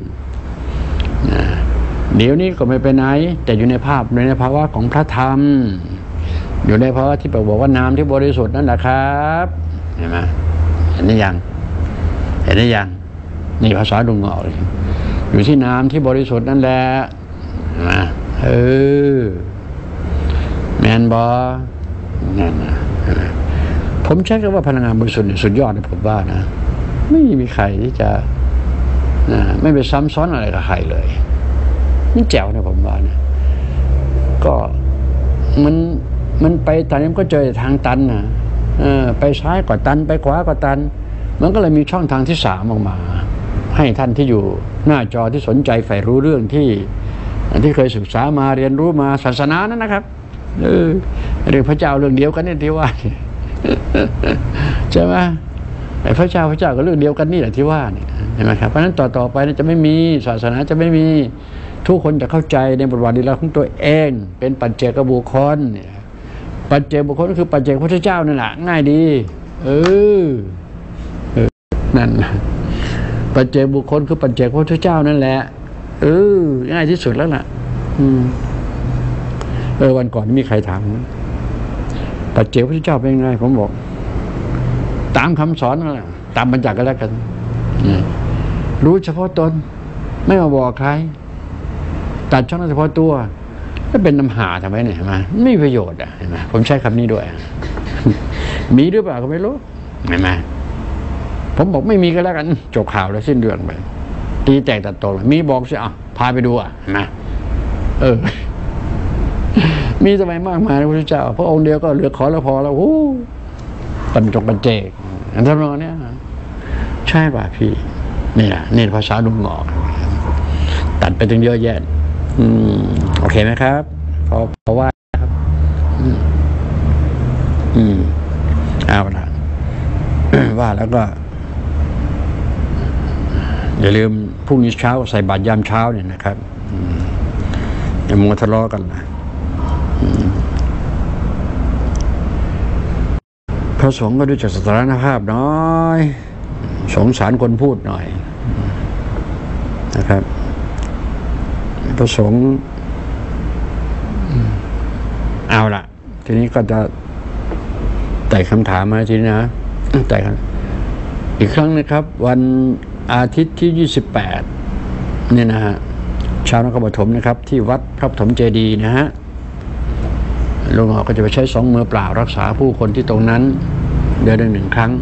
Speaker 1: เดี๋ยวนี้ก็ไม่ไปไหนแต่อยู่ในภาพในภาวะของพระธรรมอยู่ในภาวะที่บอกว่านามที่บริสุทธิ์นั่นแหละครับเห็นไหมเห็นหรือยังเห็นหรือยังนี่ภาษาดุงออกเลยอยู่ที่น้ำที่บริสุทธิ์นั่นแหละนะเออแมนบอนั่นนะผมใช้คำว่าพลังงานบริสุทธิ์สุดยอดนะผมว่านะไม่มีใครที่จะนะไม่ไปซ้ำซ้อนอะไรกับใครเลยนี่แจ๋วนะผมว่านะก็มันมันไปตอนนี้ก็เจอทางตันนะเออไปซ้ายก็ตันไปขวาก็ตันมันก็เลยมีช่องทางที่สามออกมาให้ท่านที่อยู่หน้าจอที่สนใจใฝ่รู้เรื่องที่ที่เคยศึกษามาเรียนรู้มาศาสนานั้นนะครับเออเรื่องพระเจ้าเรื่องเดียวกันนี่ที่ว่าใช่ไหมไอ้พระเจ้าพระเจ้าก็เรื่องเดียวกันนี่แหละที่ว่านี่เห็นไหมครับเพราะฉะนั้นต่อต่อไปจะไม่มีศาสนาจะไม่มีทุกคนจะเข้าใจในบทบาทดีแล้วของตัวเองเป็นปัจเจกบุคคลปัจเจกบุคคลก็คือปัจเจกพระเจ้านั่นแหละง่ายดีเออนั่นปัจเจกบุคคลคือปัจเจกพระพุทธเจ้านั่นแหละเออง่ายที่สุดแล้วล่ะอืมเออวันก่อนมีใครถามปัจเจกพระพุทธเจ้าเป็นไงผมบอกตามคำสอนนั่นแหละตามบัญญัติกันแล้วกันรู้เฉพาะตนไม่มาบอกใครตัดช่องเฉพาะตัวแล้วเป็นน้ำหาทำไมเนี่ยมาไม่มีประโยชน์อ่ะเห็นไหมผมใช้คำนี้ด้วยมีหรือเปล่าก็ไม่รู้เห็นไหมผมบอกไม่มีก็แล้วกันจบข่าวแล้วสิ้นเรื่องไปตีแตกตัดตกมีบอกสิอ่ะพาไปดูอ่ะนะเออมีทำไมมากมายพระพุทธเจ้าพระองค์เดียวก็เหลือขอแล้วพอแล้วโอ้ปัญจกปัญเจกอันทำนองเนี้ยใช่ป่ะพี่นี่แหละนี่ภาษาดุงงอกตัดไปถึงเยอะแยะอืมโอเคไหมครับพอพอว่าครับอืมอืมเอาละว่าแล้วก็อย่าลืมพรุ่งนี้เช้าใส่บาตรยามเช้าเนี่ยนะครับอย่ามัวทะเลาะกันนะพระสงฆ์ก็ดูจากสถานภาพน้อยสงสารคนพูดหน่อยนะครับพระสงฆ์เอาล่ะทีนี้ก็จะแต่คำถามมาทีนี้นะแต่อีกครั้งนะครับวันอาทิตย์ที่ยี่สิบแปดเนี่ยนะฮะชาวนครปฐมนะครับที่วัดพระปฐมเจดีย์นะฮะหลวงพ่อก็จะไปใช้สองมือเปล่ารักษาผู้คนที่ตรงนั้นเดือนละหนึ่งครั้ง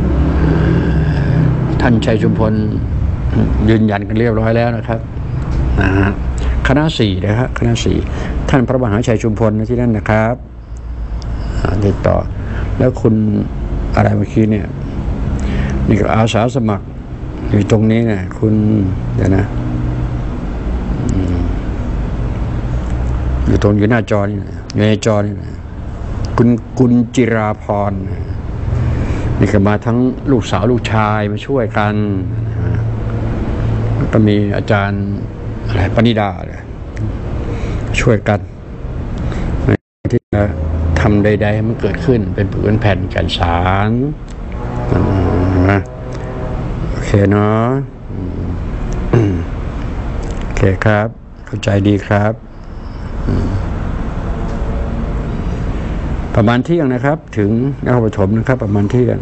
Speaker 1: ท่านชัยชุมพลยืนยันกันเรียบร้อยแล้วนะครับนะฮะคณะสี่นะครับคณะสี่ท่านพระมหาชัยชุมพลที่นั่นนะครับติดต่อแล้วคุณอะไรเมื่อกี้เนี่ยนี่ก็อาสาสมัครอยู่ตรงนี้เนี่ยคุณเดี๋ยวนะอยู่ตรงอยู่หน้าจอนี่อยู่ในจอนี่คุณกุลจิราพรนี่ก็มาทั้งลูกสาวลูกชายมาช่วยกันก็มีอาจารย์อะไรปณิดาเลยช่วยกันที่จะทำใดๆให้มันเกิดขึ้นเป็นผืนแผ่นแก่นสารนะโอเคเนาะโอเคครับเข้าใจดีครับประมาณเที่ยงนะครับถึงนครปฐมนะครับประมาณเที่ยง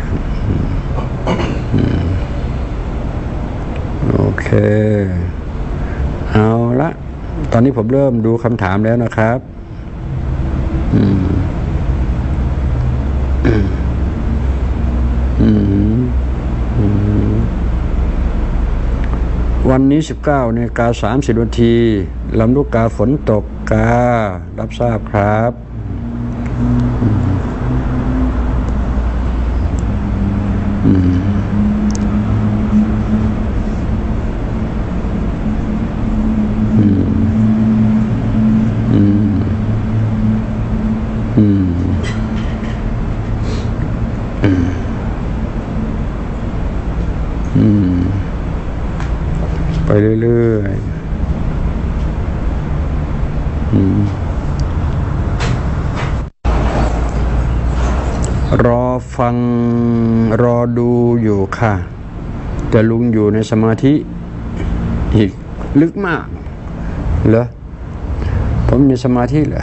Speaker 1: โอเคเอาละตอนนี้ผมเริ่มดูคำถามแล้วนะครับอืมอืมอืมอืมวันนี้สิบเก้านาฬิกาสามสิบนาทีลำลูกกาฝนตกการับทราบครับอืมอืมอืมอืมอืมอืมไปเรื่อยๆอืมรอฟังรอดูอยู่ค่ะแต่ลุงอยู่ในสมาธิอีกลึกมากเหรอผมในสมาธิเหรอ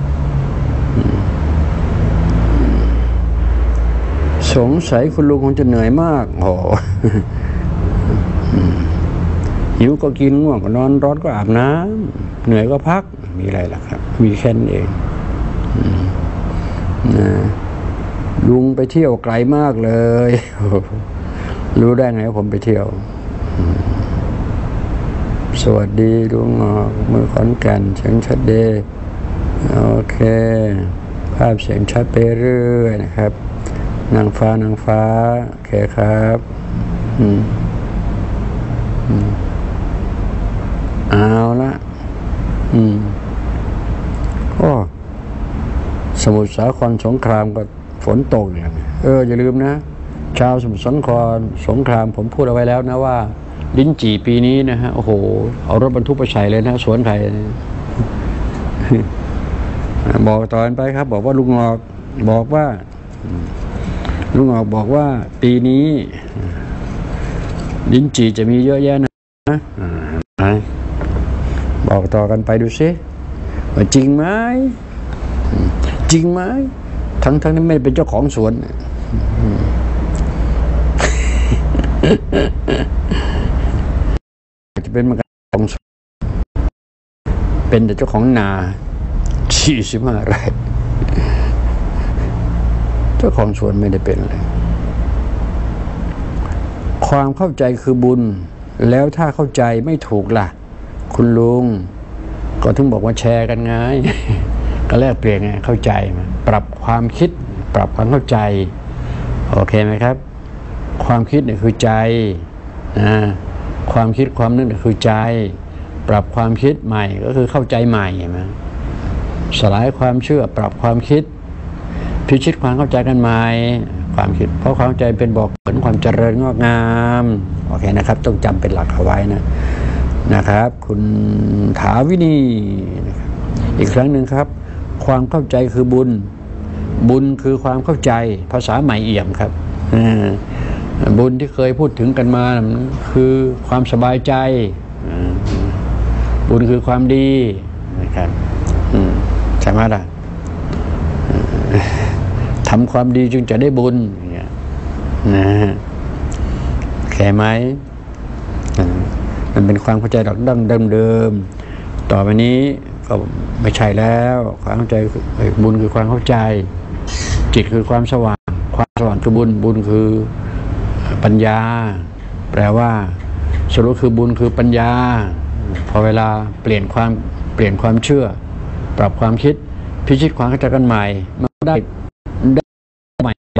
Speaker 1: สงสัยคุณลุงคงจะเหนื่อยมากโอ้หิวก็กินง่วงก็นอนร้อนก็อาบน้ำเหนื่อยก็พักมีอะไรล่ะครับมีแค่นั้นเองนะลุงไปเที่ยวไกลมากเลยรู้ได้ไงว่าผมไปเที่ยวสวัสดีลุงออกมือขอนแก่นเสียงชัดเดโอเคภาพเสียงชัดไปเรื่อยนะครับนางฟ้านางฟ้าโอเคครับอืมอืมเอาละอืมโอ้สมุทรสาครสงครามก็ฝนตกอย่างเอออย่าลืมนะชาวสมุทรสาครสงครามผมพูดเอาไว้แล้วนะว่าลิ้นจี่ปีนี้นะฮะโอ้โหเอารถบรรทุกไปใส่เลยนะสวนไทยบอกตอนไปครับบอกว่าลุงออกบอกว่าลุงออกบอกว่าปีนี้ลิ้นจี่จะมีเยอะแยะนะบอกต่อกันไปดูซิว่าจริงไหมจริงไหมทั้งทั้งที่ไม่เป็นเจ้าของสวนจะเป็นมันของสวนเป็นแต่เจ้าของนาสี่สิบห้าไร่เจ้าของสวนไม่ได้เป็นเลยความเข้าใจคือบุญแล้วถ้าเข้าใจไม่ถูกล่ะคุณลุงก็ถึงบอกว่าแชร์กันไงก็แลกเปลี่ยนไงเข้าใจมาปรับความคิดปรับความเข้าใจโอเคไหมครับความคิดเนี่ยคือใจนะความคิดความนึกเนี่ยคือใจปรับความคิดใหม่ก็คือเข้าใจใหม่ใช่ไหมสลายความเชื่อปรับความคิดพิชิตความเข้าใจกันใหม่ความคิดเพราะความเข้าใจเป็นบอกผลความเจริญงอกงามโอเคนะครับต้องจำเป็นหลักเอาไว้นะนะครับคุณถาวินีอีกครั้งหนึ่งครับความเข้าใจคือบุญบุญคือความเข้าใจภาษาใหม่เอี่ยมครับบุญที่เคยพูดถึงกันมาคือความสบายใจบุญคือความดีนะครับใช่ไหมล่ะทำความดีจึงจะได้บุญนะแค่ไหมมันเป็นความเข้าใจดั้งดั้งเดิมต่อไปนี้ก็ไม่ใช่แล้วความเข้าใจบุญคือความเข้าใจจิตคือความสว่างความสว่างคือบุญบุญคือปัญญาแปลว่าสรุปคือบุญคือปัญญาพอเวลาเปลี่ยนความเปลี่ยนความเชื่อปรับความคิดพิชิตความเข้าใจกันใหม่มันได้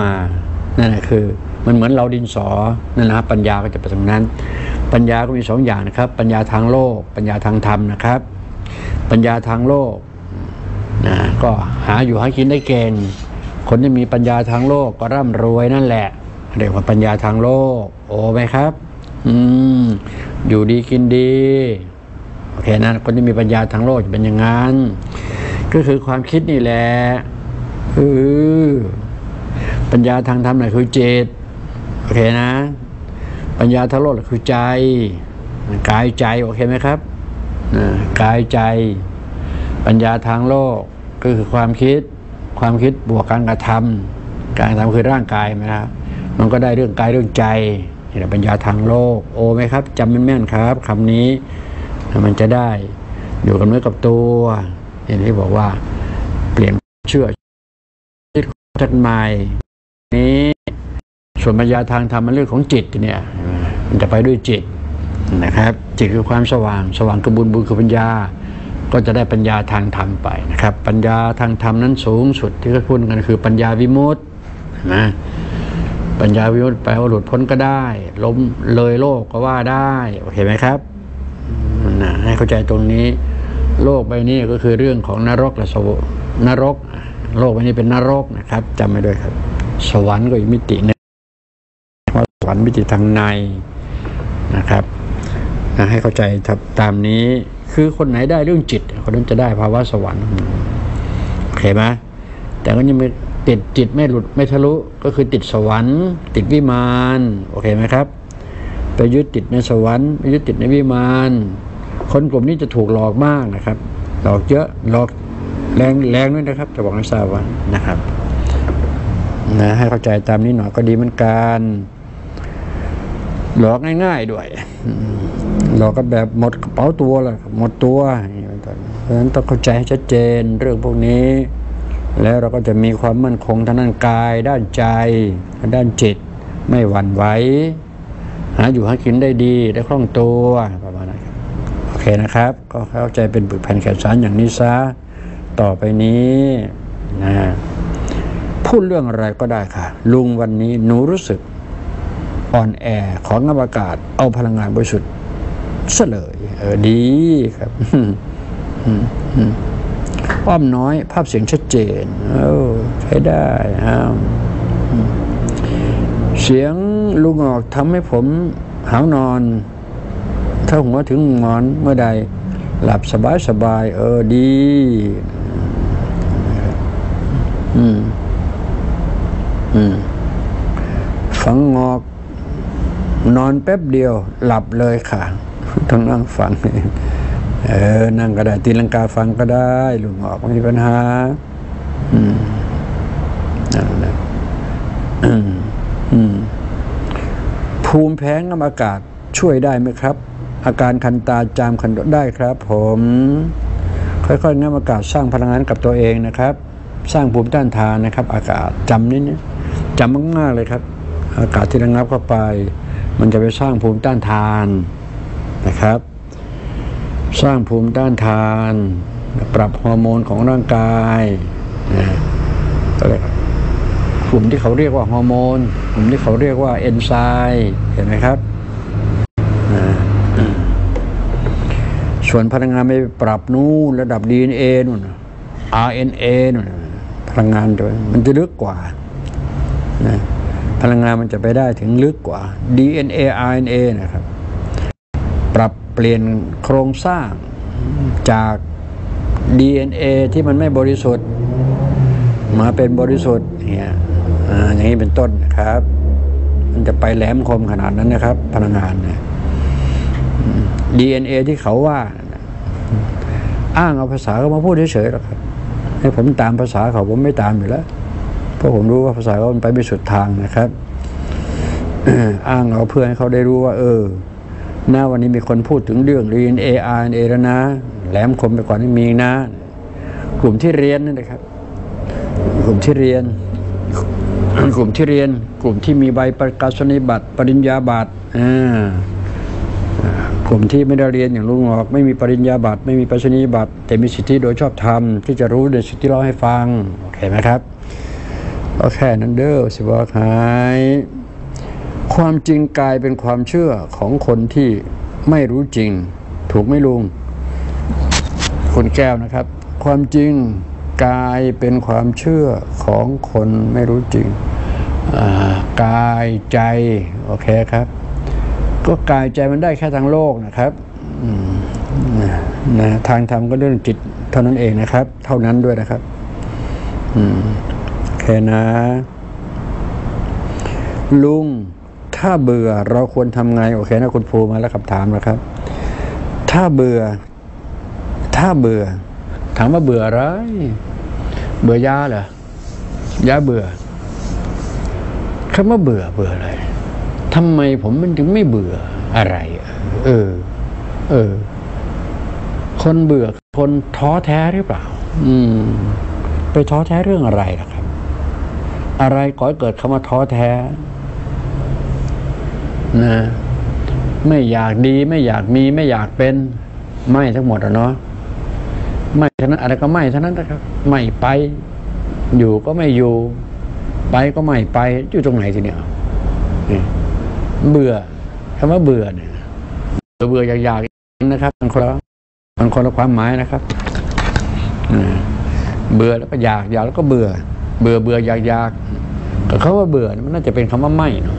Speaker 1: มานั่นแหละคือมันเหมือนเราดินสอนั่นนะปัญญาก็จะเป็นตรงนั้นปัญญาก็มีสองอย่างนะครับปัญญาทางโลกปัญญาทางธรรมนะครับปัญญาทางโลกนะก็หาอยู่หากินได้เก่งคนที่มีปัญญาทางโลกก็ร่ำรวยนั่นแหละเรียกว่าปัญญาทางโลกโอ้ไหมครับอืมอยู่ดีกินดีโอเคนะคนที่มีปัญญาทางโลกจะเป็นอย่างนั้นก็คือความคิดนี่แหละเออปัญญาทางธรรมน่ะคือจิตโอเคนะปัญญาทางโลกคือใจกายใจโอเคไหมครับกายใจปัญญาทางโลกก็คือความคิดความคิดบวกการกระทำการกระทำคือร่างกายนะครับมันก็ได้เรื่องกายเรื่องใจนี่แหละปัญญาทางโลกโอไหมครับจำแม่นๆครับคำนี้มันจะได้อยู่กับเนื้อกับตัวอย่างที่บอกว่าเปลี่ยนเชื่อชัดใหม่นี้ส่วนปัญญาทางธรรมมันเรื่องของจิตเนี่ยมันจะไปด้วยจิตนะครับจิตคือความสว่างสว่างคือบุญบุญคือปัญญาก็จะได้ปัญญาทางธรรมไปนะครับปัญญาทางธรรมนั้นสูงสุดที่เขาพูดกันคือปัญญาวิมุตตินะปัญญาวิมุตติแปลว่าหลุดพ้นก็ได้ล้มเลยโลกก็ว่าได้โอเคไหมครับนะให้เข้าใจตรงนี้โลกใบนี้ก็คือเรื่องของนรกและสวรรค์นรกโลกใบนี้เป็นนรกนะครับจำไว้ด้วยครับสวรรค์ก็อีกมิตินึงเพราะสวรรค์มิติทางในนะครับนะให้เข้าใจตามนี้คือคนไหนได้เรื่องจิตคนนั้นจะได้ภาวะสวรรค์โอเคไหมแต่ก็ยังไม่ติดจิตไม่หลุดไม่ทะลุก็คือติดสวรรค์ติดวิมานโอเคไหมครับไปยึดติดในสวรรค์ไปยึดติดในวิมานคนกลุ่มนี้จะถูกหลอกมากนะครับหลอกเยอะหลอกแรงแรงด้วยนะครับจะบอกให้ทราบว่านะครับนะให้เข้าใจตามนี้หน่อยก็ดีเหมือนกันหลอกง่ายๆด้วยหลอกกันแบบหมดกระเป๋าตัวเลยหมดตัวเพราะฉะนั้นต้องเข้าใจให้ชัดเจนเรื่องพวกนี้แล้วเราก็จะมีความมั่นคงทางด้านกายด้านใจด้านจิตไม่หวั่นไหวหาอยู่หากินได้ดีได้คล่องตัวประมาณนั้นโอเคนะครับก็เข้าใจเป็นบุตรแผ่นแขนสารอย่างนี้ซะต่อไปนี้นะพูดเรื่องอะไรก็ได้ค่ะลุงวันนี้หนูรู้สึกอ่อนแอของอากาศเอาพลังงานบริสุทธิ์เสลยเออดีครับอ้อมน้อยภาพเสียงชัดเจนเออใช้ได้ครับเสียงลุงออกทำให้ผมหาวนอนถ้าหัวถึงหมอนเมื่อใดหลับสบายสบายเออดีอืมอืมฟังงอกนอนแป๊บเดียวหลับเลยค่ะต้องนั่งฟังเออนั่งก็ได้ตีลังกาฟังก็ได้ลุงออกไม่มีปัญหาอืมนั่นแหละอืมอืมภูมิแพ้งับอากาศช่วยได้ไหมครับอาการคันตาจามคันได้ครับผมค่อยๆงับอากาศสร้างพลังงานกับตัวเองนะครับสร้างภูมิต้านทานนะครับอากาศจำนิดนึงจำมากๆเลยครับอากาศที่ระงับเข้าไปมันจะไปสร้างภูมิต้านทานนะครับสร้างภูมิต้านทานปรับฮอร์โมนของร่างกายนะอะไรกลุ่มที่เขาเรียกว่าฮอร์โมนกลุ่มที่เขาเรียกว่าเอนไซม์เห็นไหมครับนะส่วนพลังงานไปปรับนู่นระดับ ดี เอ็น เอ นู่น อาร์ เอ็น เอ นู่นพลังงานตัวมันจะลึกกว่านะพลังงานมันจะไปได้ถึงลึกกว่า ดี เอ็น เอ อาร์ เอ็น เอ นะครับปรับเปลี่ยนโครงสร้างจาก ดี เอ็น เอ ที่มันไม่บริสุทธิ์มาเป็นบริสุทธิ์เนี่ยอย่างนี้เป็นต้นนะครับมันจะไปแหลมคมขนาดนั้นนะครับพลังงานนะ ดี เอ็น เอ ที่เขาว่าอ้างเอาภาษาเขามาพูดเฉยๆหรอกครับให้ผมตามภาษาเขาผมไม่ตามอยู่แล้วเพราะผมรู้ว่าภาษาเขามันไปไม่สุดทางนะครับ อ้างเอาเพื่อให้เขาได้รู้ว่าเออหน้าวันนี้มีคนพูดถึงเรื่อง ดี เอ็น เอ อาร์ เอ็น เอ แล้วนะแหลมคมไปก่อนนี่มีนะกลุ่มที่เรียนนั่นนะครับกลุ่มที่เรียนกลุ่มที่เรียนกลุ่มที่มีใบประกาศนียบัตรปริญญาบัตรอ่ากลุ่มที่ไม่ได้เรียนอย่างลุงออกไม่มีปริญญาบัตรไม่มีประกาศนียบัตรแต่มีสิทธิโดยชอบธรรมที่จะรู้ในสิ่งที่เราให้ฟังโอเคไหมครับก็แค่นั้นเด้อสิบอกหายความจริงกลายเป็นความเชื่อของคนที่ไม่รู้จริงถูกไหมลุงคุณแก้วนะครับความจริงกลายเป็นความเชื่อของคนไม่รู้จริงกายใจโอเคครับก็กายใจมันได้แค่ทางโลกนะครับนะทางธรรมก็เรื่องจิตเท่านั้นเองนะครับเท่านั้นด้วยนะครับโอเคนะลุงถ้าเบื่อเราควรทำไงโอเคนะคุณภูมาแล้วคำถามนะครับถ้าเบื่อถ้าเบื่อถามว่าเบื่ออะไรเบื่อยาเหรอยาเบื่อคำว่าเบื่อเบื่ออะไรทำไมผมมันถึงไม่เบื่ออะไรเออเออคนเบื่อคนท้อแท้หรือเปล่าอืมไปท้อแท้เรื่องอะไรล่ะครับอะไรก่อให้เกิดคำว่าท้อแท้นะไม่อยากดีไม่อยากมีไม่อยากเป็นไม่ทั้งหมดอะเนาะไม่เท่านั้นอะไรก็ไม่เท่านั้นนะครับไม่ไปอยู่ก็ไม่อยู่ไปก็ไม่ไปอยู่ตรงไหนทีเนี้ยเบื่อคำว่าเบื่อเนี่ยเบื่ออยากๆนะครับมันคนละมันคนละความหมายนะครับเบื่อแล้วก็อยากอยากแล้วก็เบื่อเบื่อเบื่ออยากอยากแต่เขาว่าเบื่อมันน่าจะเป็นคำว่าไม่เนาะ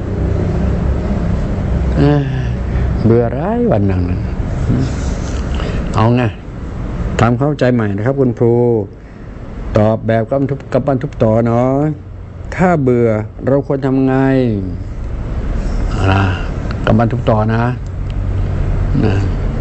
Speaker 1: เบื่อร้ายวันนั้นเอาไงทำเข้าใจใหม่นะครับคุณครูตอบแบบกำทุบกำปั้นทุบต่อเนาะถ้าเบื่อเราควรทำไงนะกำปั้นทุบต่อนะนะ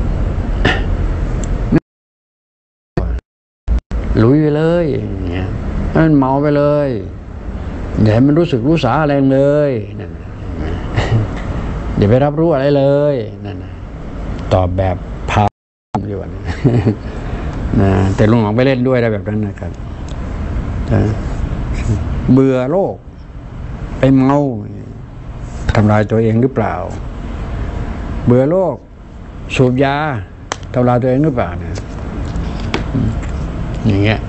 Speaker 1: ลุยไปเลยเนี่ยมันเมาไปเลยอย่าให้มันรู้สึกรู้สาอะไรเลยนั่นอย่าไปรับรู้อะไรเลยนั่นตอบแบบพาอยู่วันนะแต่ลุงออกไปเล่นด้วยได้แบบนั้นนะครับเบื่อโลกไปเมาทำลายตัวเองหรือเปล่าเบื่อโลกสูบยาทำลายตัวเองหรือเปล่าเนี่ยอย่างเงี้ย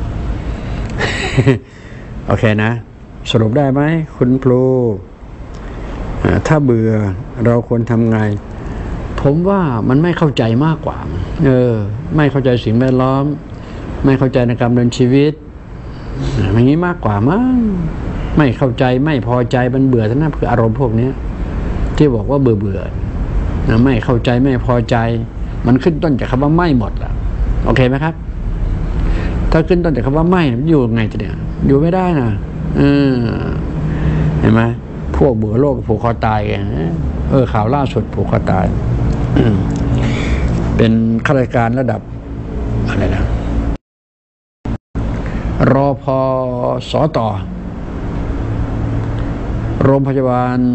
Speaker 1: โอเคนะสรุปได้ไหมคุณครูถ้าเบื่อเราควรทำไงผมว่ามันไม่เข้าใจมากกว่าเออไม่เข้าใจสิ่งแวดล้อมไม่เข้าใจในการดำเนินชีวิตอย่างนี้มากกว่ามั้งไม่เข้าใจไม่พอใจมันเบื่อทั้งนั้นคืออารมณ์พวกนี้ที่บอกว่าเบื่อเบื่อนะไม่เข้าใจไม่พอใจมันขึ้นต้นจากคำว่าไม่หมดละโอเคไหมครับถ้าขึ้นต้นจากคำว่าไม่อยู่ไงจะเนี่ยอยู่ไม่ได้นะเออเห็นไหมพวกเบื่อโลกผูกคอตายกันเออข่าวล่าสุดผูกคอตายเป็นข้าราชการระดับอะไรนะรอพอสอต่อโรงพยาบาล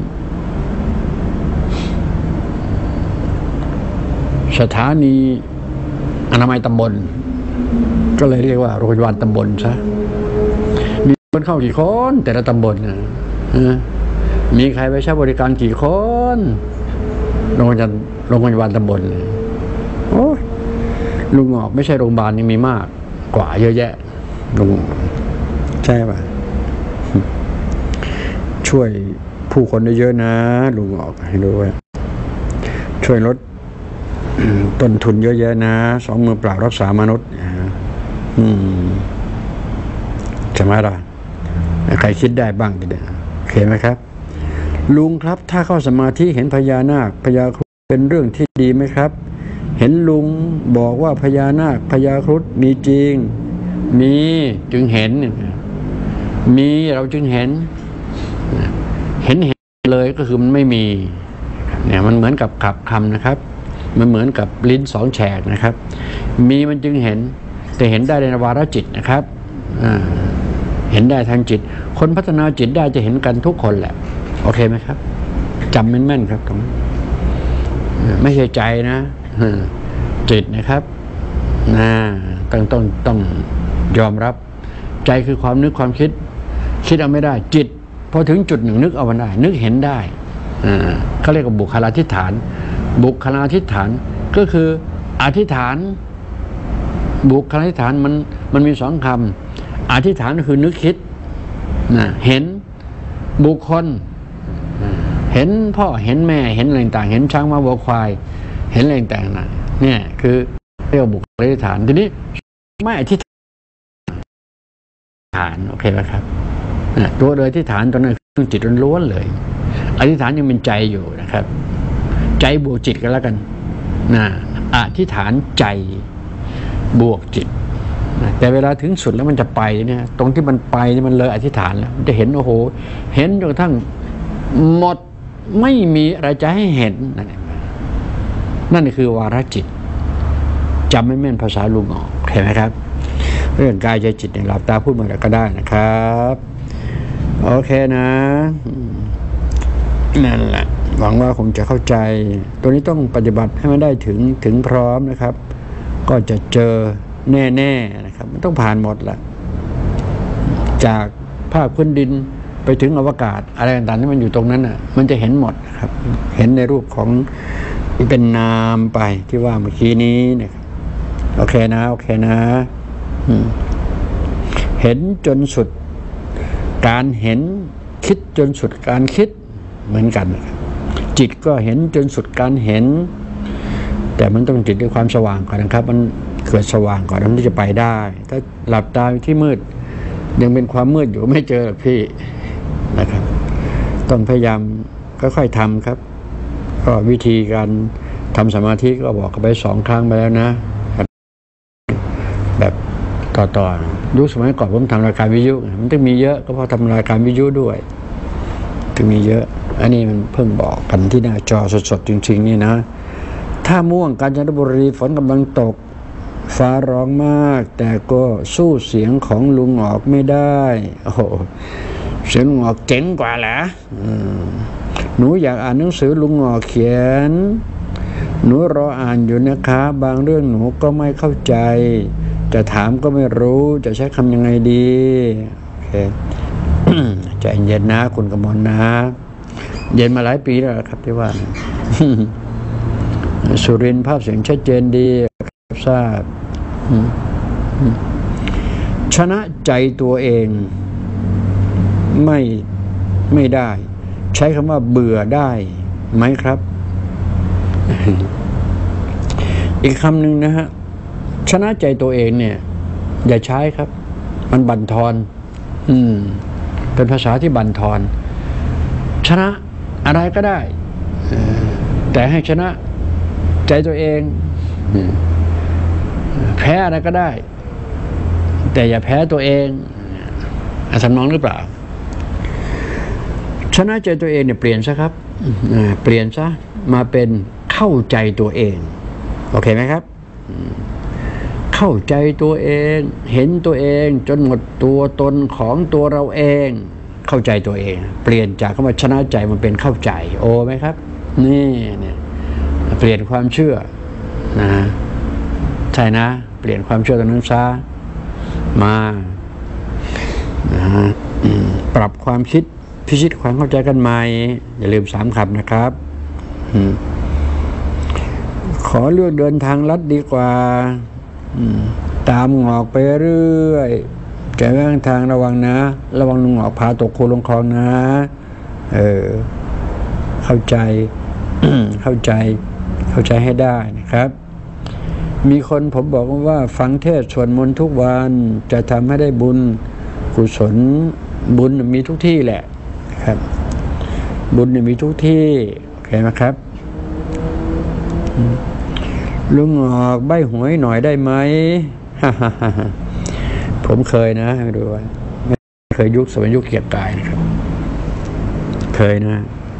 Speaker 1: สถานีอนามัยตำบลก็เลยเรียกว่าโรงพยาบาลตำบลซะมีคนเข้ากี่คนแต่ละตำบลนะมีใครไปใช้บริการกี่คนโรงพยาบาลโรงพยาบาลตำบลโอ้ลุงออกไม่ใช่โรงพยาบาลนี่มีมากกว่าเยอะแยะลุงใช่ป่ะช่วยผู้คนได้เยอะนะลุงออกให้ด้วยช่วยลดต้นทุนเยอะแยะนะสองมือเปล่ารักษามนุษย์อืมใช่ไหมล่ะใครคิดได้บ้างเดี๋ยวโอเคไหมครับลุงครับถ้าเข้าสมาธิเห็นพญานาคพญาครุฑเป็นเรื่องที่ดีไหมครับเห็นลุงบอกว่าพญานาคพญาครุฑมีจริงมีจึงเห็นมีเราจึงเห็นเห็นเห็นเลยก็คือมันไม่มีเนี่ยมันเหมือนกับขับคำนะครับมันเหมือนกับลิ้นสองแฉกนะครับมีมันจึงเห็นแต่เห็นได้ในวาระจิตนะครับเห็นได้ทางจิตคนพัฒนาจิตได้จะเห็นกันทุกคนแหละโอเคไหมครับจำแม่นๆครับตรงนี้ไม่ใช่ใจนะจิตนะครับนะต้องต้องต้องยอมรับใจคือความนึกความคิดคิดเอาไม่ได้จิตพอถึงจุดหนึ่งนึกเอามันได้นึกเห็นได้เขาเรียกว่าบุคลาธิฐานบุคลาธิฐานก็คืออธิษฐานบุคลาธิฐานมันมันมีสองคำอธิษฐานก็คือนึกคิดนะเห็นบุคคลเห็นพ่อเห็นแม่เห็นอะไรต่างเห็นช้างม้าวัวควายเห็นอะไรต่างนะเนี่ยคือเรียกบุคลิกฐานทีนี้ไม่อธิษฐานโอเคไหมครับตัวเลยอธิษฐานตอนนั้นคือจิตล้วนๆเลยอธิษฐานยังเป็นใจอยู่นะครับใจบวกจิตกันแล้วกันนะอธิษฐานใจบวกจิตแต่เวลาถึงสุดแล้วมันจะไปเนี่ยตรงที่มันไปนี่มันเลยอธิษฐานแล้วมันจะเห็นโอ้โหเห็นจนกระทั่งหมดไม่มีอะไรจะให้เห็นนั่นคือวาระจิตจำไม่แม่นภาษาลุงออกเห็นไหมครับเรื่องกายใจจิตเนี่ยหลับตาพูดมาแล้วก็ได้นะครับโอเคนะนั่นแหละหวังว่าคงจะเข้าใจตัวนี้ต้องปฏิบัติให้มันได้ถึงถึงพร้อมนะครับก็จะเจอแน่ๆนะครับมันต้องผ่านหมดละจากภาคพื้นดินไปถึงอวกาศอะไรต่างๆที่มันอยู่ตรงนั้นน่ะมันจะเห็นหมดนะครับเห็นในรูปของที่เป็นนามไปที่ว่าเมื่อกี้นี้นะครับโอเคนะโอเคนะเห็นจนสุดการเห็นคิดจนสุดการคิดเหมือนกันจิตก็เห็นจนสุดการเห็นแต่มันต้องจิตด้วยความสว่างก่อนนะครับมันเกิดสว่างก่อนมันจะไปได้ถ้าหลับตาที่มืดยังเป็นความมืดอยู่ไม่เจอหรอกพี่นะครับต้องพยายามค่อยๆทำครับก็วิธีการทำสมาธิก็บอกกันไปสองครั้งไปแล้วนะแบบต่อๆยุคสมัยก่อนผมทำรายการวิทยุมันต้องมีเยอะก็เพราะทำรายการวิทยุด้วยถึงมีเยอะอันนี้มันเพิ่งบอกกันที่หน้าจอสดๆจริงๆนี่นะถ้าม่วงกาญจนบุรีฝนกำลังตกฟ้าร้องมากแต่ก็สู้เสียงของลุงออกไม่ได้โอ้โหเสียงลุงออกเจ๋งกว่าแหละหนูอยากอ่านหนังสือลุงออกเขียนหนูรออ่านอยู่นะคะบางเรื่องหนูก็ไม่เข้าใจจะถามก็ไม่รู้จะใช้คำยังไงดีโอเค ใจเย็นนะคุณกมลนะเย็นมาหลายปีแล้วครับที่ว่า สุรินทร์ภาพเสียงชัดเจนดีทราบชนะใจตัวเองไม่ไม่ได้ใช้คำว่าเบื่อได้ไหมครับ อีกคำหนึ่งนะฮะชนะใจตัวเองเนี่ยอย่าใช้ครับมันบั่นทอนอืมเป็นภาษาที่บั่นทอนชนะอะไรก็ได้แต่ให้ชนะใจตัวเองแพ้อะไรก็ได้แต่อย่าแพ้ตัวเองอาสำนองหรือเปล่าชนะใจตัวเองเนี่ยเปลี่ยนซะครับเปลี่ยนซะมาเป็นเข้าใจตัวเองโอเคไหมครับเข้าใจตัวเองเห็นตัวเองจนหมดตัวตนของตัวเราเองเข้าใจตัวเองเปลี่ยนจากคำว่าชนะใจมันเป็นเข้าใจโอไหมครับนี่เนี่ยเปลี่ยนความเชื่อนะใช่นะเปลี่ยนความเชื่อตรงนั้นซะมานะปรับความคิดพิชิตความเข้าใจกันใหม่อย่าลืมสามคำนะครับขอเลือกเดินทางลัดดีกว่าตามงอกไปเรื่อยแกว่างทางระวังนะระวังงอกพาตกโคลงคลองนะเออเข้าใจ เข้าใจเข้าใจให้ได้นะครับมีคนผมบอกว่าฟังเทศน์สวดมนต์ทุกวันจะทำให้ได้บุญกุศลบุญมีทุกที่แหละครับบุญมีทุกที่โอเคไหมครับลุงออกใบหวยหน่อยได้ไหม ผมเคยนะให้ดูว่าไม่เคยยุคสมัยยุคเกียรติกายนะครับเคยนะ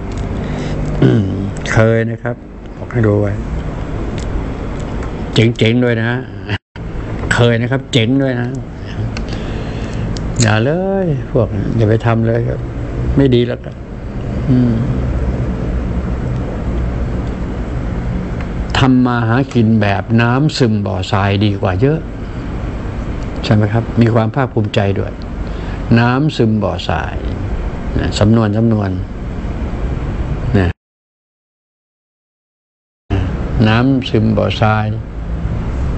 Speaker 1: เคยนะครับบอกให้ดูไว้เจ๋งๆด้วยนะเคยนะครับเจ๋งด้วยนะอย่าเลยพวกอย่าไปทำเลยครับไม่ดีแล้วกันทำมาหากินแบบน้ำซึมบ่อทรายดีกว่าเยอะใช่ไหมครับมีความภาคภูมิใจด้วยน้ำซึมบ่อทรายสำนวนสำนวนนะน้ำซึมบ่อทราย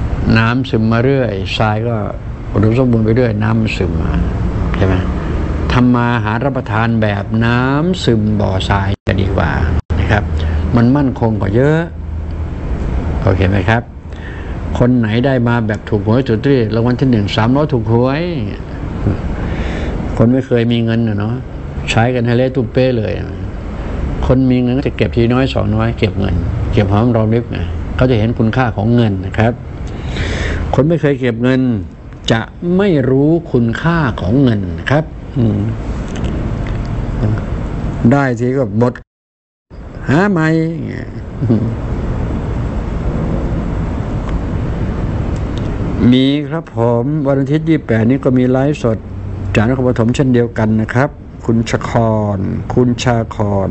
Speaker 1: น้ำซึมมาเรื่อยทรายก็อุดมสมบูรณ์ไปเรื่อยน้ำมันซึมมาใช่ไหมททำมาหารับประทานแบบน้ำซึมบ่อทรายจะดีกว่านะครับมันมั่นคงกว่าเยอะโอเคไหมครับคนไหนได้มาแบบถูกหวยจุดที่รางวัลที่หนึ่งสามร้อยถูกหวยคนไม่เคยมีเงินเนาะใช้กันให้เละตุ้มเป้เลยคนมีเงินก็จะเก็บทีน้อยสองน้อยเก็บเงินเก็บหอมรอมริบไงเขาจะเห็นคุณค่าของเงินนะครับคนไม่เคยเก็บเงินจะไม่รู้คุณค่าของเงินนะครับได้ทีก็หมดหาใหม่มีครับผมวันอาทิตย์ยี่สิบแปดนี้ก็มีไลฟ์สดจากนครปฐมเช่นเดียวกันนะครับคุณชครคุณชาคร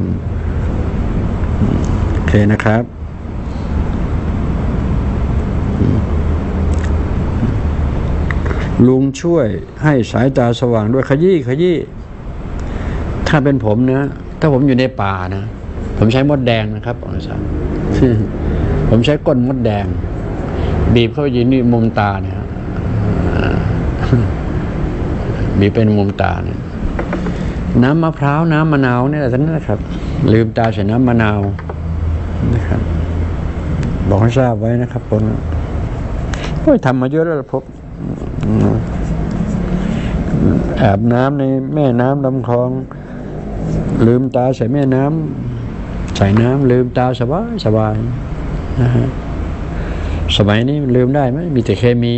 Speaker 1: โอเคนะครับลุงช่วยให้สายตาสว่างด้วยขยี้ขยี้ถ้าเป็นผมนะถ้าผมอยู่ในป่านะผมใช้มดแดงนะครับอาจารย์ผมใช้ก้นมดแดงบีบเข้าไปยืนนี่มุมตาเนี่ยบีบเป็นมุมตาเนี่ยน้ำมะพร้าวน้ำมะนาวนี่แหละท่านนะครับลืมตาใส่น้ำมะนาวนะครับบอกให้ทราบไว้นะครับผมโอ้ยทำมาเยอะแล้วพบอาบน้ำในแม่น้ำลำคลองลืมตาใส่แม่น้ำใส่น้ำลืมตาสบายสบายนะฮะสมัยนี้ลืมได้ไหมมีแต่เคมี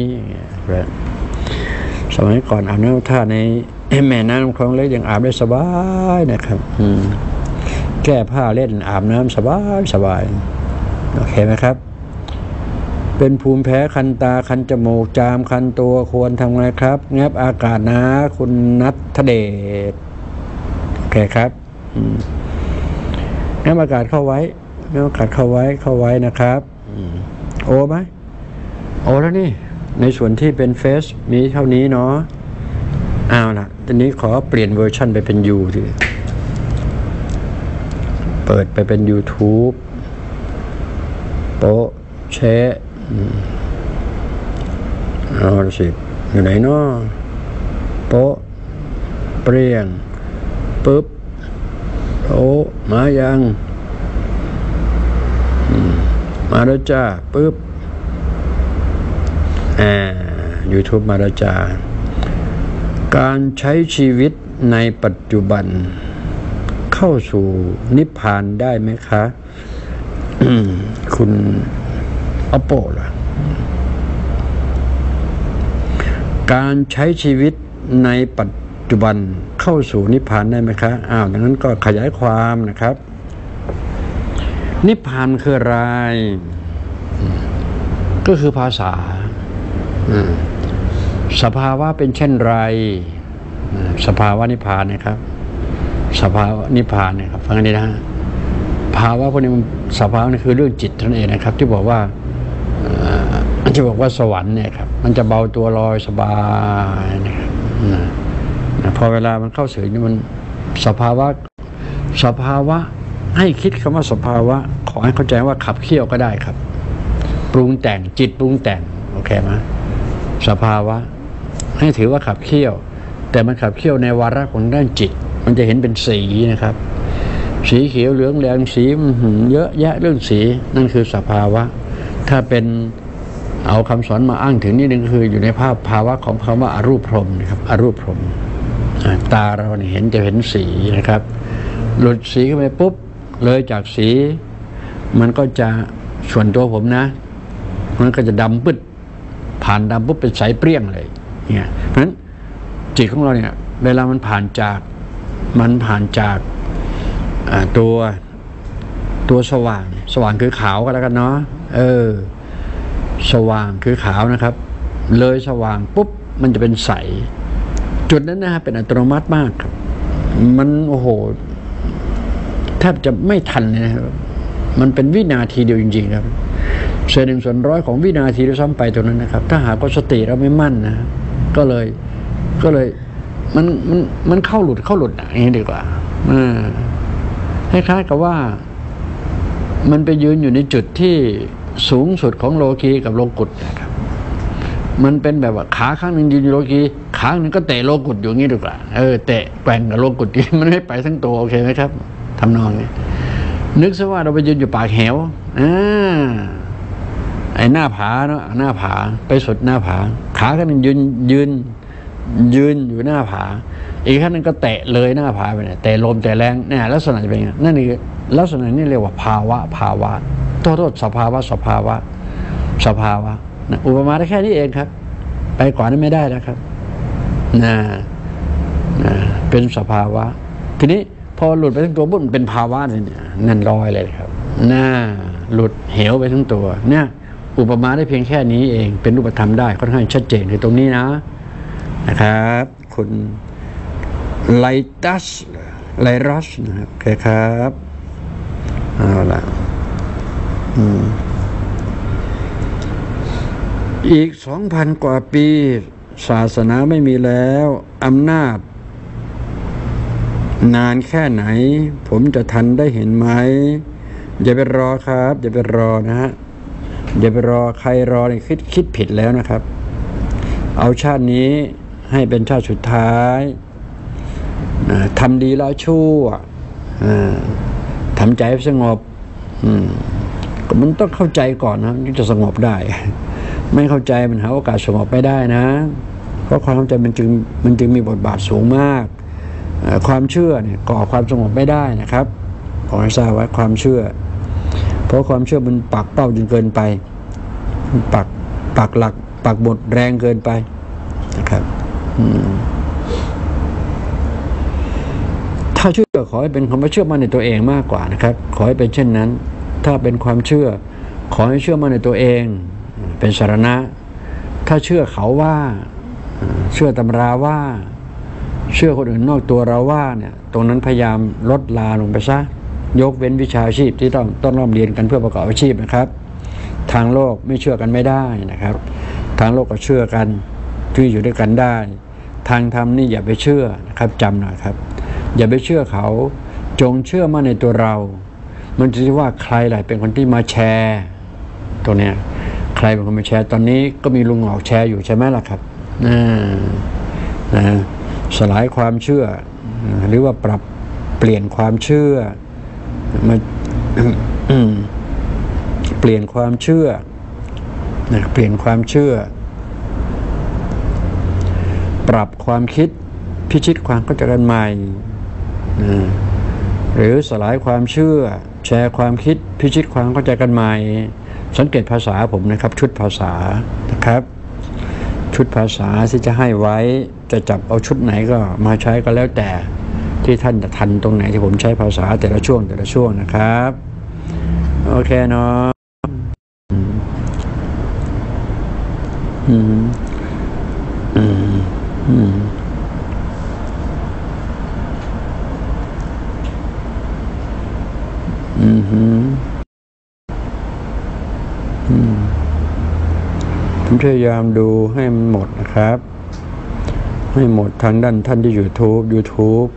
Speaker 1: สมัยก่อนอาบน้ำท่าในแม่น้ำคลองเล็กยังอาบได้สบายนะครับแก้ผ้าเล่นอาบน้ำสบายสบายโอเคไหมครับเป็นภูมิแพ้คันตาคันจมูกจามคันตัวควรทำไงครับแงบอากาศนะคุณนัทเดชโอเคครับแงบอากาศเข้าไว้แงบอากาศเข้าไว้เข้าไว้นะครับโอไหมโอแล้วนี่ในส่วนที่เป็นเฟซมีเท่านี้เนาะเอาล่ะตอนนี้ขอเปลี่ยนเวอร์ชันไปเป็นยูดิเปิดไปเป็น YouTube โป๊ะแชะเอาสิอยู่ไหนเนาะโป๊ะเปรี้ยงปึ๊บโอ้มายังมาแล้วจ้าปึ๊บอ่า YouTube มาแล้วจ้าการใช้ชีวิตในปัจจุบันเข้าสู่นิพพานได้ไหมคะคุณอโปล่ะการใช้ชีวิตในปัจจุบันเข้าสู่นิพพานได้ไหมคะอ้าวดังนั้นก็ขยายความนะครับนิพพานคืออะไรก็คือภาษาสภาวะเป็นเช่นไรสภาวะนิพพานนะครับสภาวะนิพพานนะครับฟังดีนะฮะภาวะพวกนี้สภาวะนี่คือเรื่องจิตนั่นเองนะครับที่บอกว่าที่บอกว่าสวรรค์เนี่ยครับมันจะเบาตัวลอยสบายนะครับพอเวลามันเข้าสู่นี่มันสภาวะสภาวะให้คิดคำว่าสภาวะขอให้เข้าใจว่าขับเคี่ยวก็ได้ครับปรุงแต่งจิตปรุงแต่งโอเคไหมสภาวะให้ถือว่าขับเคี่ยวแต่มันขับเคี่ยวในวาระของด้านจิตมันจะเห็นเป็นสีนะครับสีเขียวเหลืองแดงสีเยอะแยะเรื่องสีนั่นคือสภาวะถ้าเป็นเอาคำสอนมาอ้างถึงนี่นึงคืออยู่ในภาพภาวะของคำว่าอรูปพรหมนะครับอรูปพรหมตาเราเนี่ยเห็นจะเห็นสีนะครับหลุดสีเข้าไปปุ๊บเลยจากสีมันก็จะส่วนตัวผมนะมันก็จะดำปึ๊ดผ่านดำปุ๊บเป็นใสเปรี้ยงเลยเนี่ยเพราะฉะนั้นจิตของเราเนี่ยเวลามันผ่านจากมันผ่านจากตัวตัวสว่างสว่างคือขาวก็แล้วกันเนาะเออสว่างคือขาวนะครับเลยสว่างปุ๊บมันจะเป็นใสจุดนั้นนะฮะเป็นอัตโนมัติมากครับมันโอ้โหแทบจะไม่ทันเลยนะครับมันเป็นวินาทีเดียวจริงๆครับเศษหนึ่งส่วนร้อยของวินาทีด้วยซ้ำไปตรงนั้นนะครับถ้าหากว่าสติเราไม่มั่นนะก็เลยก็เลยมันมันมันเข้าหลุดเข้าหลุดอย่างนี้ดีกว่าคล้ายๆกับว่ามันไปยืนอยู่ในจุดที่สูงสุดของโลกีกับโลกุตนะครับมันเป็นแบบว่าขาข้างหนึ่งยืนอยู่โลกีขาหนึ่งก็เตะโลกุตอยู่งี้ดีกว่าเออเตะแกว่งกับโลกุตที่มันไม่ไปทั้งตัวโอเคไหมครับทำนองนี้นึกซะว่าเราไปยืนอยู่ปากเหวอ่าไอ้หน้าผาเนาะหน้าผาไปสุดหน้าผาขาข้างหนึ่งยืนยืนยืนอยู่หน้าผาอีกข้างหนึ่งก็เตะเลยหน้าผาไปเนี่ยเตะลมเตะแรงเนี่ยลักษณะจะเป็นไงนั่นคือลักษณะนี้เรียกว่าภาวะภาวะโทษโทษสภาวะสภาวะสภาวะนะอุปมาได้แค่นี้เองครับไปกว่านั้นไม่ได้นะครับนะนะเป็นสภาวะทีนี้พอหลุดไปทั้งตัวปุ๊บมันเป็นภาวะเนี่ยนั่นลอยเลยครับน่าหลุดเหวไปทั้งตัวเนี่ยอุปมาได้เพียงแค่นี้เองเป็นรูปธรรมได้ค่อนข้างชัดเจนในตรงนี้นะนะครับคุณไลตัสไลรัสนะครับโอเคครับเอาละอืมอีกสองพันกว่าปีศาสนาไม่มีแล้วอำนาจนานแค่ไหนผมจะทันได้เห็นไหมอย่าไปรอครับอย่าไปรอนะฮะอย่าไปรอใครรอเนี่ยคิดคิดผิดแล้วนะครับเอาชาตินี้ให้เป็นชาติสุดท้ายทำดีแล้วชั่วทำใจสงบมันต้องเข้าใจก่อนนะถึงจะสงบได้ไม่เข้าใจมันหาโอกาสสงบไม่ได้นะเพราะความเข้าใจมันจึงมันจึงมีบทบาทสูงมากความเชื่อเนี่ยก่อความสงบไม่ได้นะครับขอให้ทราบไว้ความเชื่อเพราะความเชื่อมันปักเป้าจนเกินไปปักปักหลักปักบทแรงเกินไปนะครับถ้าเชื่อขอให้เป็นความเชื่อมั่นในตัวเองมากกว่านะครับขอให้เป็นเช่นนั้นถ้าเป็นความเชื่อขอให้เชื่อมั่นในตัวเองเป็นสรณะถ้าเชื่อเขาว่าเชื่อตำราว่าเชื่อคนอื่นนอกตัวเราว่าเนี่ยตรงนั้นพยายามลดลาลงไปซะยกเว้นวิชาชีพที่ต้องต้องร่ำเรียนกันเพื่อประกอบอาชีพนะครับทางโลกไม่เชื่อกันไม่ได้นะครับทางโลกก็เชื่อกันที่อยู่ด้วยกันได้ทางธรรมนี่อย่าไปเชื่อนะครับจำหน่อยครับอย่าไปเชื่อเขาจงเชื่อมั่นในตัวเรามันจะว่าใครแหละเป็นคนที่มาแชร์ตัวเนี้ยใครเป็นคนมาแชร์ตอนนี้ก็มีลุงหอกแชร์อยู่ใช่ไหมล่ะครับนะนะสลายความเชื่อหรือว่าปรับเปลี่ยนความเชื่อมาเปลี่ยนความเชื่อนะเปลี่ยนความเชื่อปรับความคิดพิชิตความเข้าใจกันใหม่นะหรือสลายความเชื่อแชร์ความคิดพิชิตความเข้าใจกันใหม่สังเกตภาษาผมนะครับชุดภาษานะครับชุดภาษาที่จะให้ไว้จะจับเอาชุดไหนก็มาใช้ก็แล้วแต่ที่ท่านจะทันตรงไหนที่ผมใช้ภาษาแต่ละช่วงแต่ละช่วงนะครับโอเคเนาะอืมอืมอืมอืมอืมอืมผมพยายามดูให้มันหมดนะครับให้หมดทางด้านท่านที่ YouTube YouTube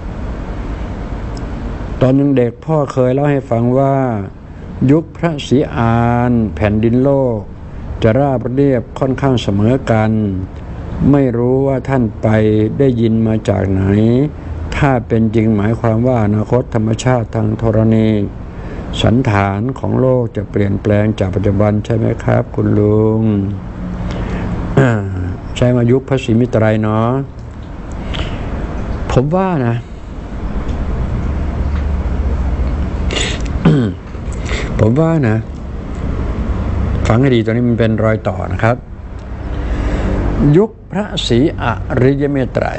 Speaker 1: ตอนยังเด็กพ่อเคยเล่าให้ฟังว่ายุคพระศรีอานแผ่นดินโลกจะราบเรียบค่อนข้างเสมอกันไม่รู้ว่าท่านไปได้ยินมาจากไหนถ้าเป็นจริงหมายความว่าอนาคตธรรมชาติทางธรณีสันฐานของโลกจะเปลี่ยนแปลงจากปัจจุบันใช่ไหมครับคุณลุงใช้มายุคพระศรีมิตรัยเนาะผมว่านะ ผมว่านะฟังให้ดีตอนนี้มันเป็นรอยต่อนะครับยุคพระศรีอริยเมตไตร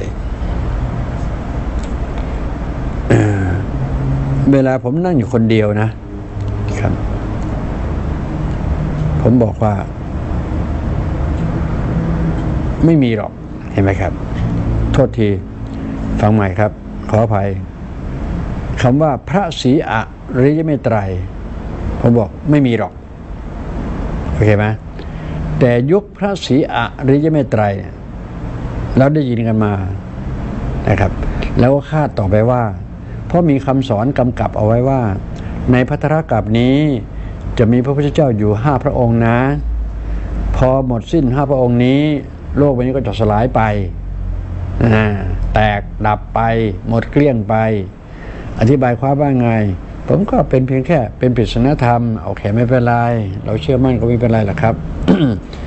Speaker 1: เวลาผมนั่งอยู่คนเดียวนะครับผมบอกว่าไม่มีหรอกเห็นไหมครับโทษทีฟังใหม่ครับขออภัยคำว่าพระศรีอริยเมตไตรผมบอกไม่มีหรอกโอเคไหมแต่ยุคพระศรีอริยเมตไตรเราได้ยินกันมานะครับแล้วก็คาดต่อไปว่าเพราะมีคำสอนกำกับเอาไว้ว่าในภัทรกัปนี้จะมีพระพุทธเจ้าอยู่ห้าพระองค์นะพพอหมดสิ้นห้าพระองค์นี้โลกใบนี้ก็จะสลายไปแตกดับไปหมดเกลี้ยงไปอธิบายความว่าไงผมก็เป็นเพียงแค่เป็นปริศนธรรมโอเคไม่เป็นไรเราเชื่อมั่นก็ไม่เป็นไรหรอกครับ